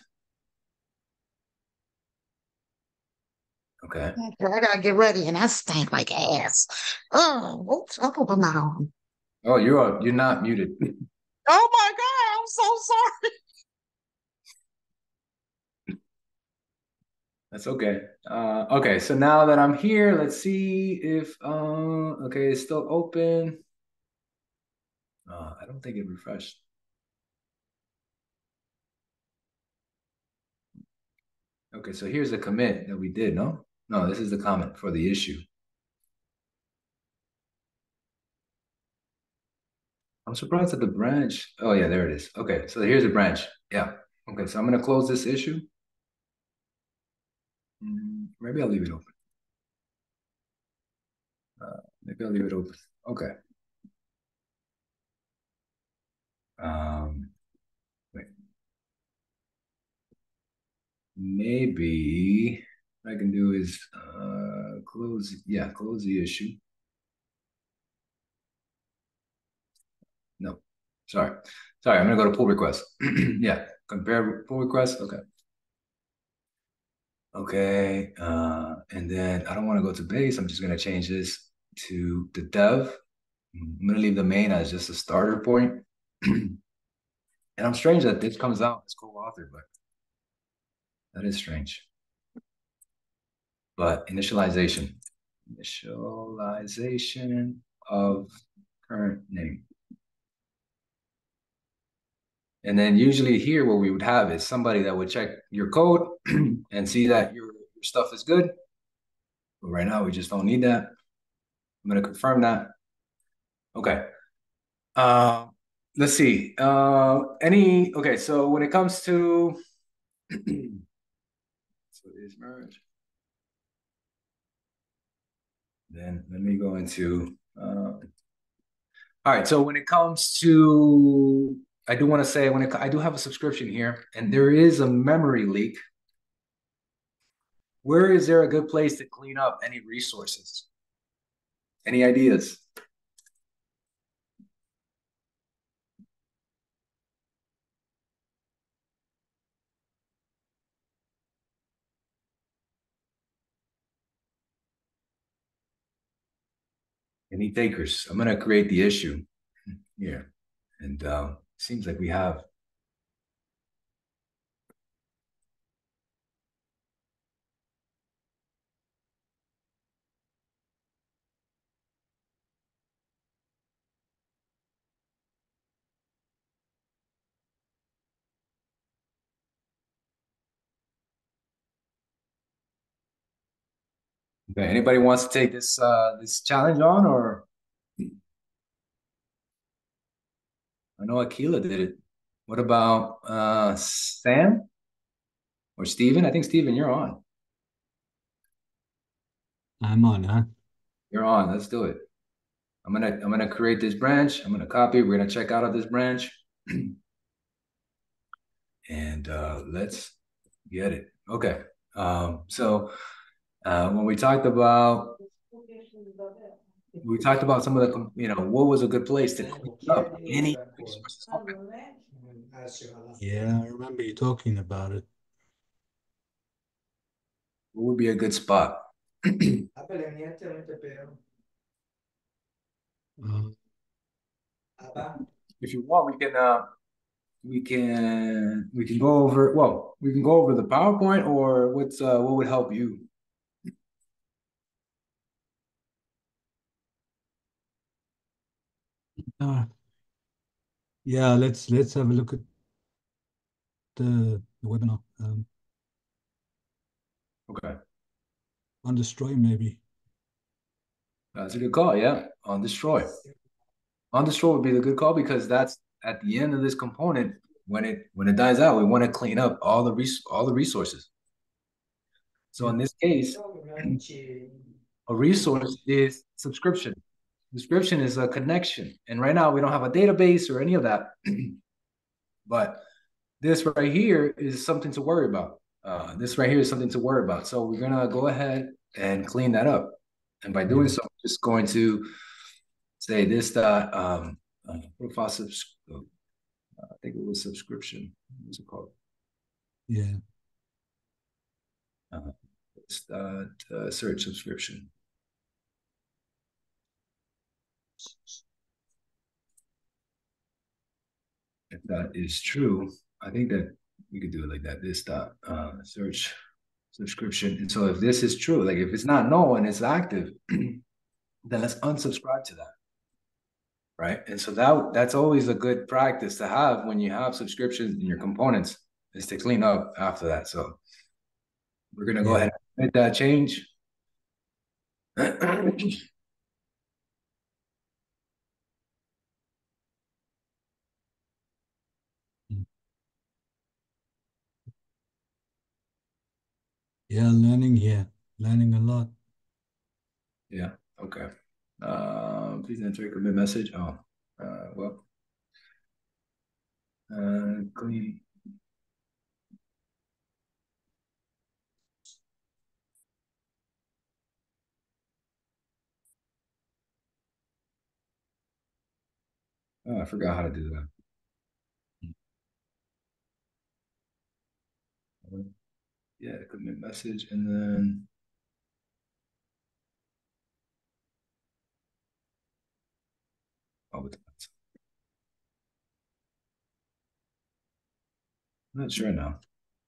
Okay. I gotta get ready, and I stink like ass. Oh, oops, I'll put my on. Oh, you're you're not muted. Oh my God, I'm so sorry. That's okay. Uh, okay, so now that I'm here, let's see if uh, okay, it's still open. Uh, I don't think it refreshed. Okay, so here's the commit that we did, no? No, this is the comment for the issue. I'm surprised at the branch. Oh yeah, there it is. Okay, so here's a branch. Yeah. Okay, so I'm gonna close this issue. Mm, maybe I'll leave it open. Uh, maybe I'll leave it open. Okay. Um, wait. Maybe what I can do is uh, close. Yeah, close the issue. No, sorry. Sorry, I'm gonna go to pull request. Yeah, compare pull request. Okay. Okay, uh, and then I don't want to go to base. I'm just gonna change this to the dev. I'm gonna leave the main as just a starter point. And I'm strange that this comes out as co-author, but that is strange. But initialization, initialization of current name. And then usually here, what we would have is somebody that would check your code and see that your, your stuff is good. But right now, we just don't need that. I'm going to confirm that. Okay. Uh, let's see. Uh, any, okay, so when it comes to, so it is merge. Then let me go into, uh, all right, so when it comes to, I do want to say, when it, I do have a subscription here, and there is a memory leak. Where is there a good place to clean up any resources? Any ideas? Any takers? I'm gonna create the issue here, and uh, seems like we have. Okay, anybody wants to take this uh, this challenge on, or I know Akila did it. What about uh, Sam or Steven? I think Steven, you're on. I'm on, huh? You're on. Let's do it. I'm gonna I'm gonna create this branch. I'm gonna copy. We're gonna check out of this branch, and uh, let's get it. Okay. Um, so uh, when we talked about we talked about some of the you know what was a good place to clean up any resources open. Yeah, I remember you talking about it. What would be a good spot? Uh, If you want, we can uh, we can we can go over well we can go over the PowerPoint or what's uh, what would help you. uh, yeah, let's let's have a look at the, the webinar. Um, Okay. on destroy maybe. That's a good call. Yeah. On destroy. On destroy would be the good call because that's at the end of this component. When it when it dies out, we want to clean up all the res all the resources. So in this case, a resource is subscription. Subscription is a connection. And right now we don't have a database or any of that. But this right here is something to worry about. Uh, this right here is something to worry about. So we're gonna go ahead and clean that up. And by doing so, I'm just going to say this dot um uh, profile subs uh, I think it was subscription. What's it called? Yeah. Uh, it's dot uh, search subscription. If that is true, I think that we could do it like that. This dot uh, search subscription. And so if this is true, like if it's not null and it's active, then let's unsubscribe to that. Right. And so that that's always a good practice to have when you have subscriptions in your components is to clean up after that. So we're gonna go Yeah. ahead and make that change. Yeah, learning, yeah. Learning a lot. Yeah. Okay. Um, please enter a commit message. Oh, uh, well, uh, clean. Oh, I forgot how to do that. Yeah, commit message, and then oh, with I'm not sure now.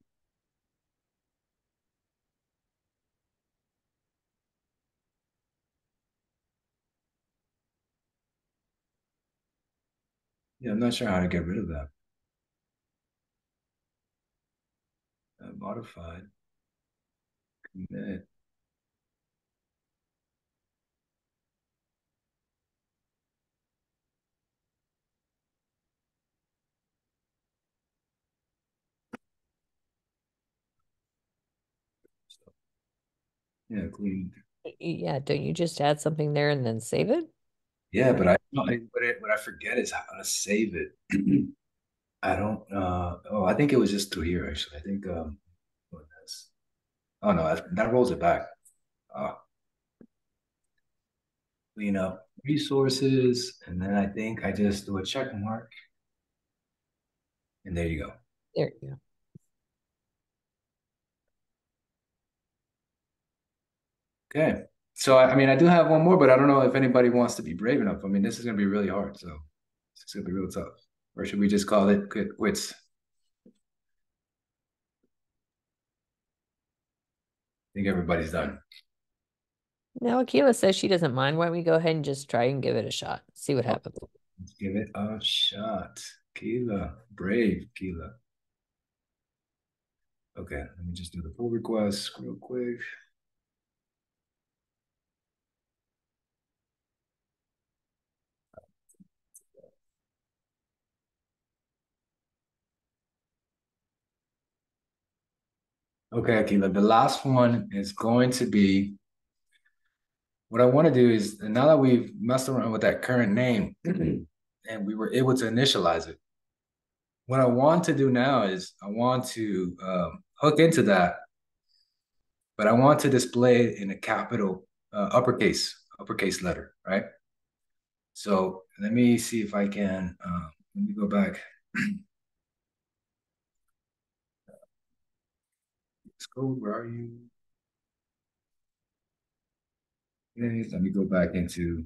Yeah, I'm not sure how to get rid of that. Uh, modified, commit. Yeah, clean. Yeah, don't you just add something there and then save it? Yeah, but I what I what I forget is how to save it. I don't. Uh, oh, I think it was just through here actually. I think um, what that's. Oh no, that, that rolls it back. Uh, clean up resources, and then I think I just do a check mark, and there you go. There you go. Okay. So I, I mean, I do have one more, but I don't know if anybody wants to be brave enough. I mean, this is gonna be really hard, so it's gonna be real tough. Or should we just call it quit, quits? I think everybody's done. Now, Akila says she doesn't mind. Why don't we go ahead and just try and give it a shot? See what happens. Let's give it a shot. Keela, brave Keela. Okay, let me just do the pull request real quick. Okay, Akila, the last one is going to be, what I want to do is, now that we've messed around with that current name and we were able to initialize it, what I want to do now is I want to um, hook into that, but I want to display it in a capital uh, uppercase, uppercase letter, right? So let me see if I can, uh, let me go back. Let's go, where are you? Okay, let me go back into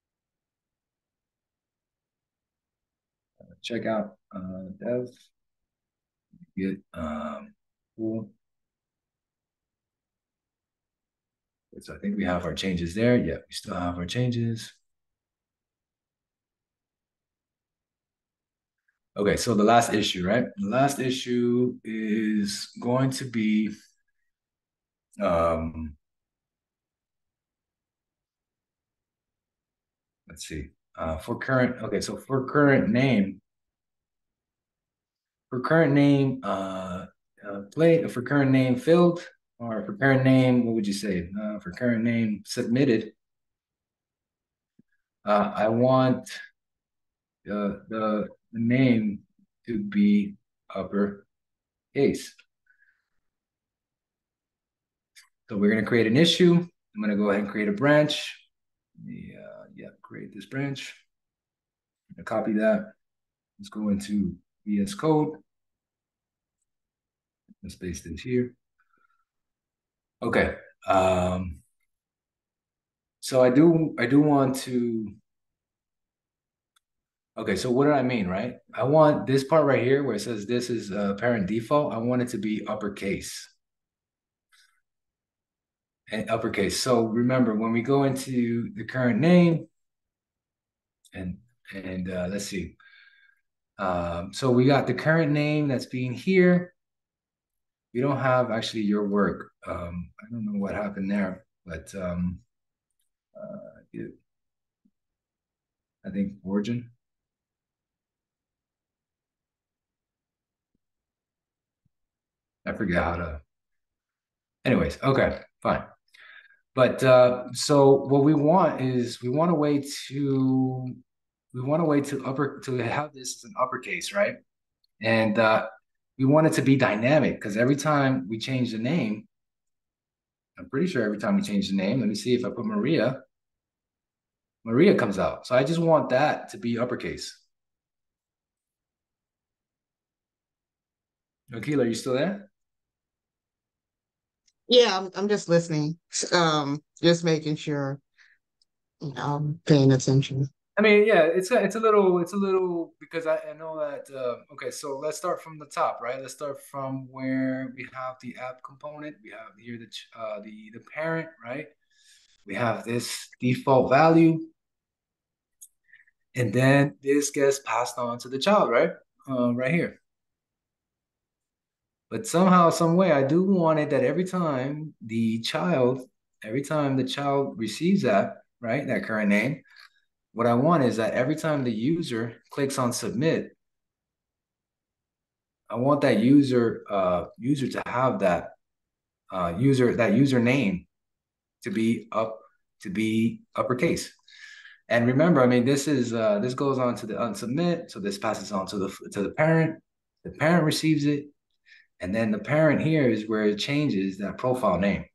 uh, checkout uh, dev, get um, cool. So I think we have our changes there. Yeah, we still have our changes. Okay, so the last issue, right? The last issue is going to be um let's see. Uh for current, okay, so for current name, for current name, uh, uh play for current name filled, or for current name, what would you say? Uh, for current name submitted, uh, I want uh, the the name to be upper case. So we're gonna create an issue. I'm gonna go ahead and create a branch. Yeah, uh, yeah, create this branch. I'm gonna copy that. Let's go into V S Code. Let's paste this here. Okay. Um, so I do I do want to. Okay, so what do I mean, right? I want this part right here where it says this is a parent default. I want it to be uppercase and uppercase. So remember, when we go into the current name and and uh, let's see. Um, so we got the current name that's being here. We don't have actually your work. Um, I don't know what happened there, but um, uh, it, I think origin. I forget how to. Anyways, okay, fine. But uh, so what we want is we want a way to we want a way to upper to have this as an uppercase, right? And uh, we want it to be dynamic because every time we change the name, I'm pretty sure every time we change the name, let me see if I put Maria, Maria comes out. So I just want that to be uppercase. Akila, are you still there? Yeah, I'm, I'm just listening. Um, just making sure I'm paying attention. I mean, yeah, it's a, it's a little, it's a little because I, I know that. Uh, okay, so let's start from the top, right? Let's start from where we have the app component. We have here the uh, the the parent, right? We have this default value, and then this gets passed on to the child, right? Uh, right here. But somehow, some way, I do want it that every time the child, every time the child receives that, right, that current name, what I want is that every time the user clicks on submit, I want that user uh, user to have that uh, user that username to be up to be uppercase. And remember, I mean, this is uh, this goes on to the unsubmit, so this passes on to the to the parent. The parent receives it, and then the parent here is where it changes that profile name,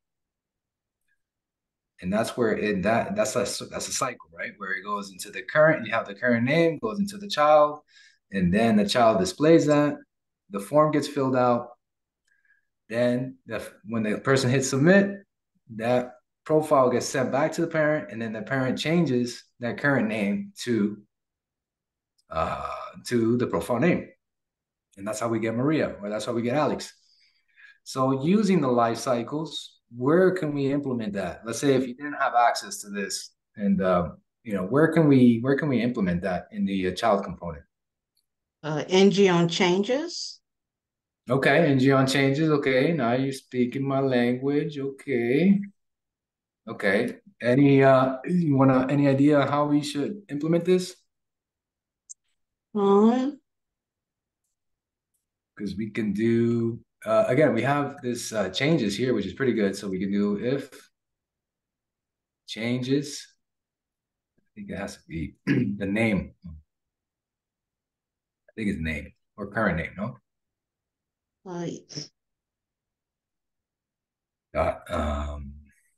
and that's where it that that's a that's a cycle, right? Where it goes into the current. You have the current name goes into the child, and then the child displays that. The form gets filled out. Then the, when the person hits submit, that profile gets sent back to the parent, and then the parent changes that current name to uh, to the profile name. And that's how we get Maria, or that's how we get Alex. So using the life cycles, where can we implement that? Let's say if you didn't have access to this, and uh, you know, where can we where can we implement that in the uh, child component? Uh, N G on changes. Okay, N G on changes. Okay, now you're speaking my language. Okay. Okay. Any uh you wanna any idea how we should implement this? Um, Because we can do uh again, we have this uh changes here, which is pretty good. So we can do if changes. I think it has to be the name. I think it's name or current name, no? uh, Dot um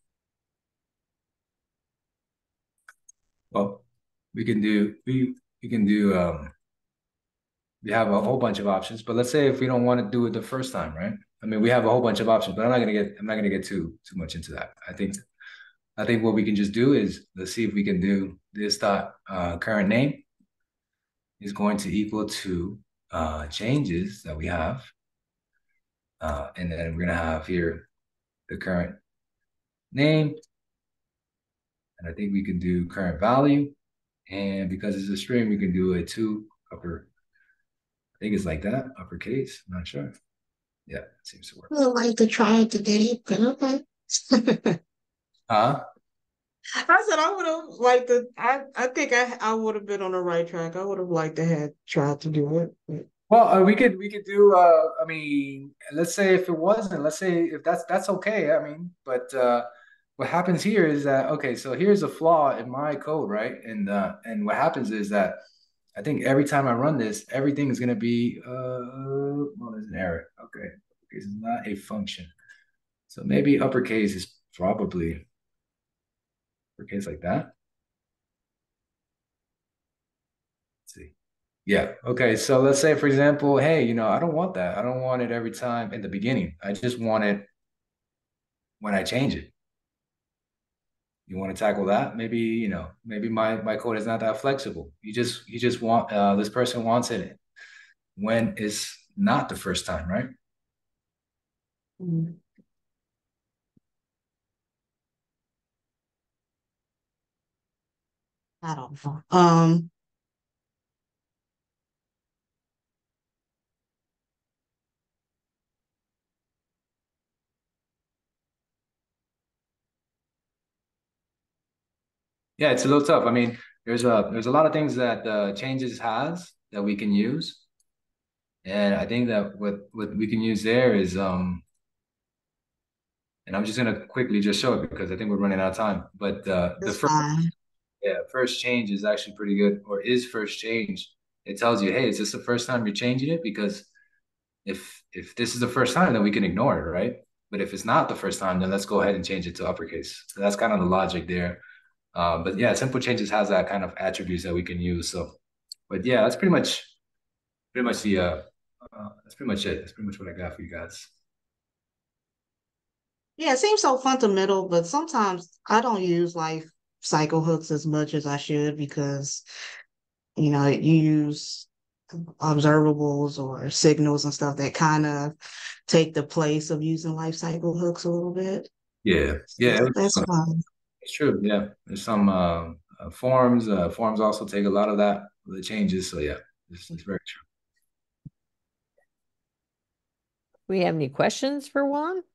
well, we can do we we can do um we have a whole bunch of options, but let's say if we don't want to do it the first time, right? I mean, we have a whole bunch of options, but I'm not gonna get I'm not gonna get too too much into that. I think I think what we can just do is let's see if we can do this dot uh, current name is going to equal to uh, changes that we have, uh, and then we're gonna have here the current name, and I think we can do current value, and because it's a string, we can do a two upper think it's like that, uppercase. I'm not sure. Yeah, it seems to work. I would like to try it today, but okay. Huh? I said I would have liked to. I I think I I would have been on the right track. I would have liked to have tried to do it. but- Well, uh, we could we could do. Uh, I mean, let's say if it wasn't, let's say if that's that's okay. I mean, but uh, what happens here is that okay. So here's a flaw in my code, right? And uh, and what happens is that I think every time I run this, everything is gonna be. Uh, well, there's an error. Okay, it's not a function. So maybe uppercase is probably uppercase like that. Let's see. Yeah. Okay. So let's say, for example, hey, you know, I don't want that. I don't want it every time in the beginning. I just want it when I change it. You want to tackle that? Maybe, you know, maybe my my code is not that flexible. You just you just want uh, this person wants it when it's not the first time, right? Mm. I don't know. Um, Yeah, it's a little tough. I mean, there's a there's a lot of things that uh, changes has that we can use, and I think that what what we can use there is um, and I'm just gonna quickly just show it because I think we're running out of time. But uh, the it's first fine. yeah first change is actually pretty good, or is first change. It tells you, hey, is this the first time you're changing it? Because if if this is the first time, then we can ignore it, right? But if it's not the first time, then let's go ahead and change it to uppercase. So that's kind of the logic there. Um, but yeah, simple changes has that kind of attributes that we can use. So, but yeah, that's pretty much pretty much the uh, uh that's pretty much it. That's pretty much what I got for you guys. Yeah, it seems so fundamental, but sometimes I don't use life cycle hooks as much as I should because, you know, you use observables or signals and stuff that kind of take the place of using life cycle hooks a little bit. Yeah, yeah, So it that's was, fine. it's true. Yeah, there's some uh, uh, forms. Uh, forms also take a lot of that the changes. So yeah, it's, it's very true. We have any questions for Juan?